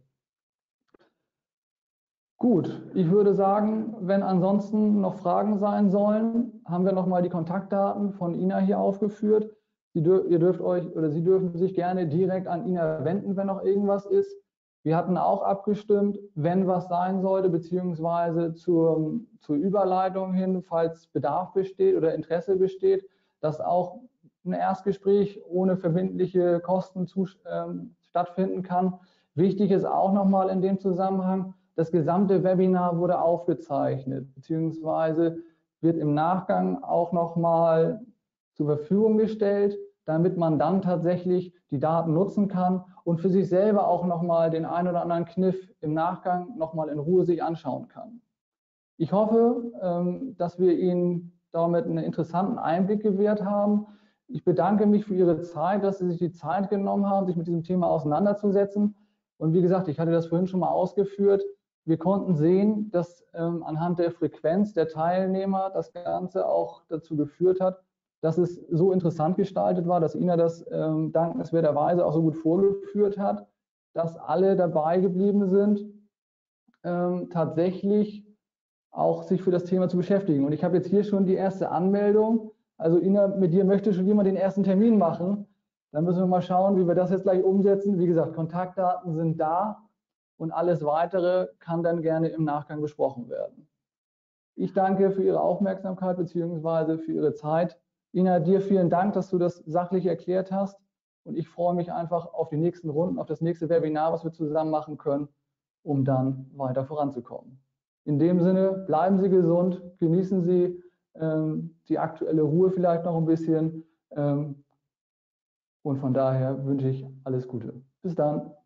Gut, ich würde sagen, wenn ansonsten noch Fragen sein sollen, haben wir nochmal die Kontaktdaten von Ina hier aufgeführt. Sie dür ihr dürft euch oder Sie dürfen sich gerne direkt an Ina wenden, wenn noch irgendwas ist. Wir hatten auch abgestimmt, wenn was sein sollte, beziehungsweise zur, zur Überleitung hin, falls Bedarf besteht oder Interesse besteht, dass auch ein Erstgespräch ohne verbindliche Kosten zu, ähm, stattfinden kann. Wichtig ist auch nochmal in dem Zusammenhang, das gesamte Webinar wurde aufgezeichnet, beziehungsweise wird im Nachgang auch nochmal zur Verfügung gestellt, damit man dann tatsächlich die Daten nutzen kann und für sich selber auch nochmal den einen oder anderen Kniff im Nachgang nochmal in Ruhe sich anschauen kann. Ich hoffe, dass wir Ihnen damit einen interessanten Einblick gewährt haben. Ich bedanke mich für Ihre Zeit, dass Sie sich die Zeit genommen haben, sich mit diesem Thema auseinanderzusetzen. Und wie gesagt, ich hatte das vorhin schon mal ausgeführt, wir konnten sehen, dass ähm, anhand der Frequenz der Teilnehmer das Ganze auch dazu geführt hat, dass es so interessant gestaltet war, dass Ina das ähm, dankenswerterweise auch so gut vorgeführt hat, dass alle dabei geblieben sind, ähm, tatsächlich auch sich für das Thema zu beschäftigen. Und ich habe jetzt hier schon die erste Anmeldung. Also Ina, mit dir möchte schon jemand den ersten Termin machen. Dann müssen wir mal schauen, wie wir das jetzt gleich umsetzen. Wie gesagt, Kontaktdaten sind da. Und alles Weitere kann dann gerne im Nachgang besprochen werden. Ich danke für Ihre Aufmerksamkeit bzw. für Ihre Zeit. Ina, dir vielen Dank, dass du das sachlich erklärt hast. Und ich freue mich einfach auf die nächsten Runden, auf das nächste Webinar, was wir zusammen machen können, um dann weiter voranzukommen. In dem Sinne, bleiben Sie gesund, genießen Sie ähm, die aktuelle Ruhe vielleicht noch ein bisschen. Ähm, und von daher wünsche ich alles Gute. Bis dann.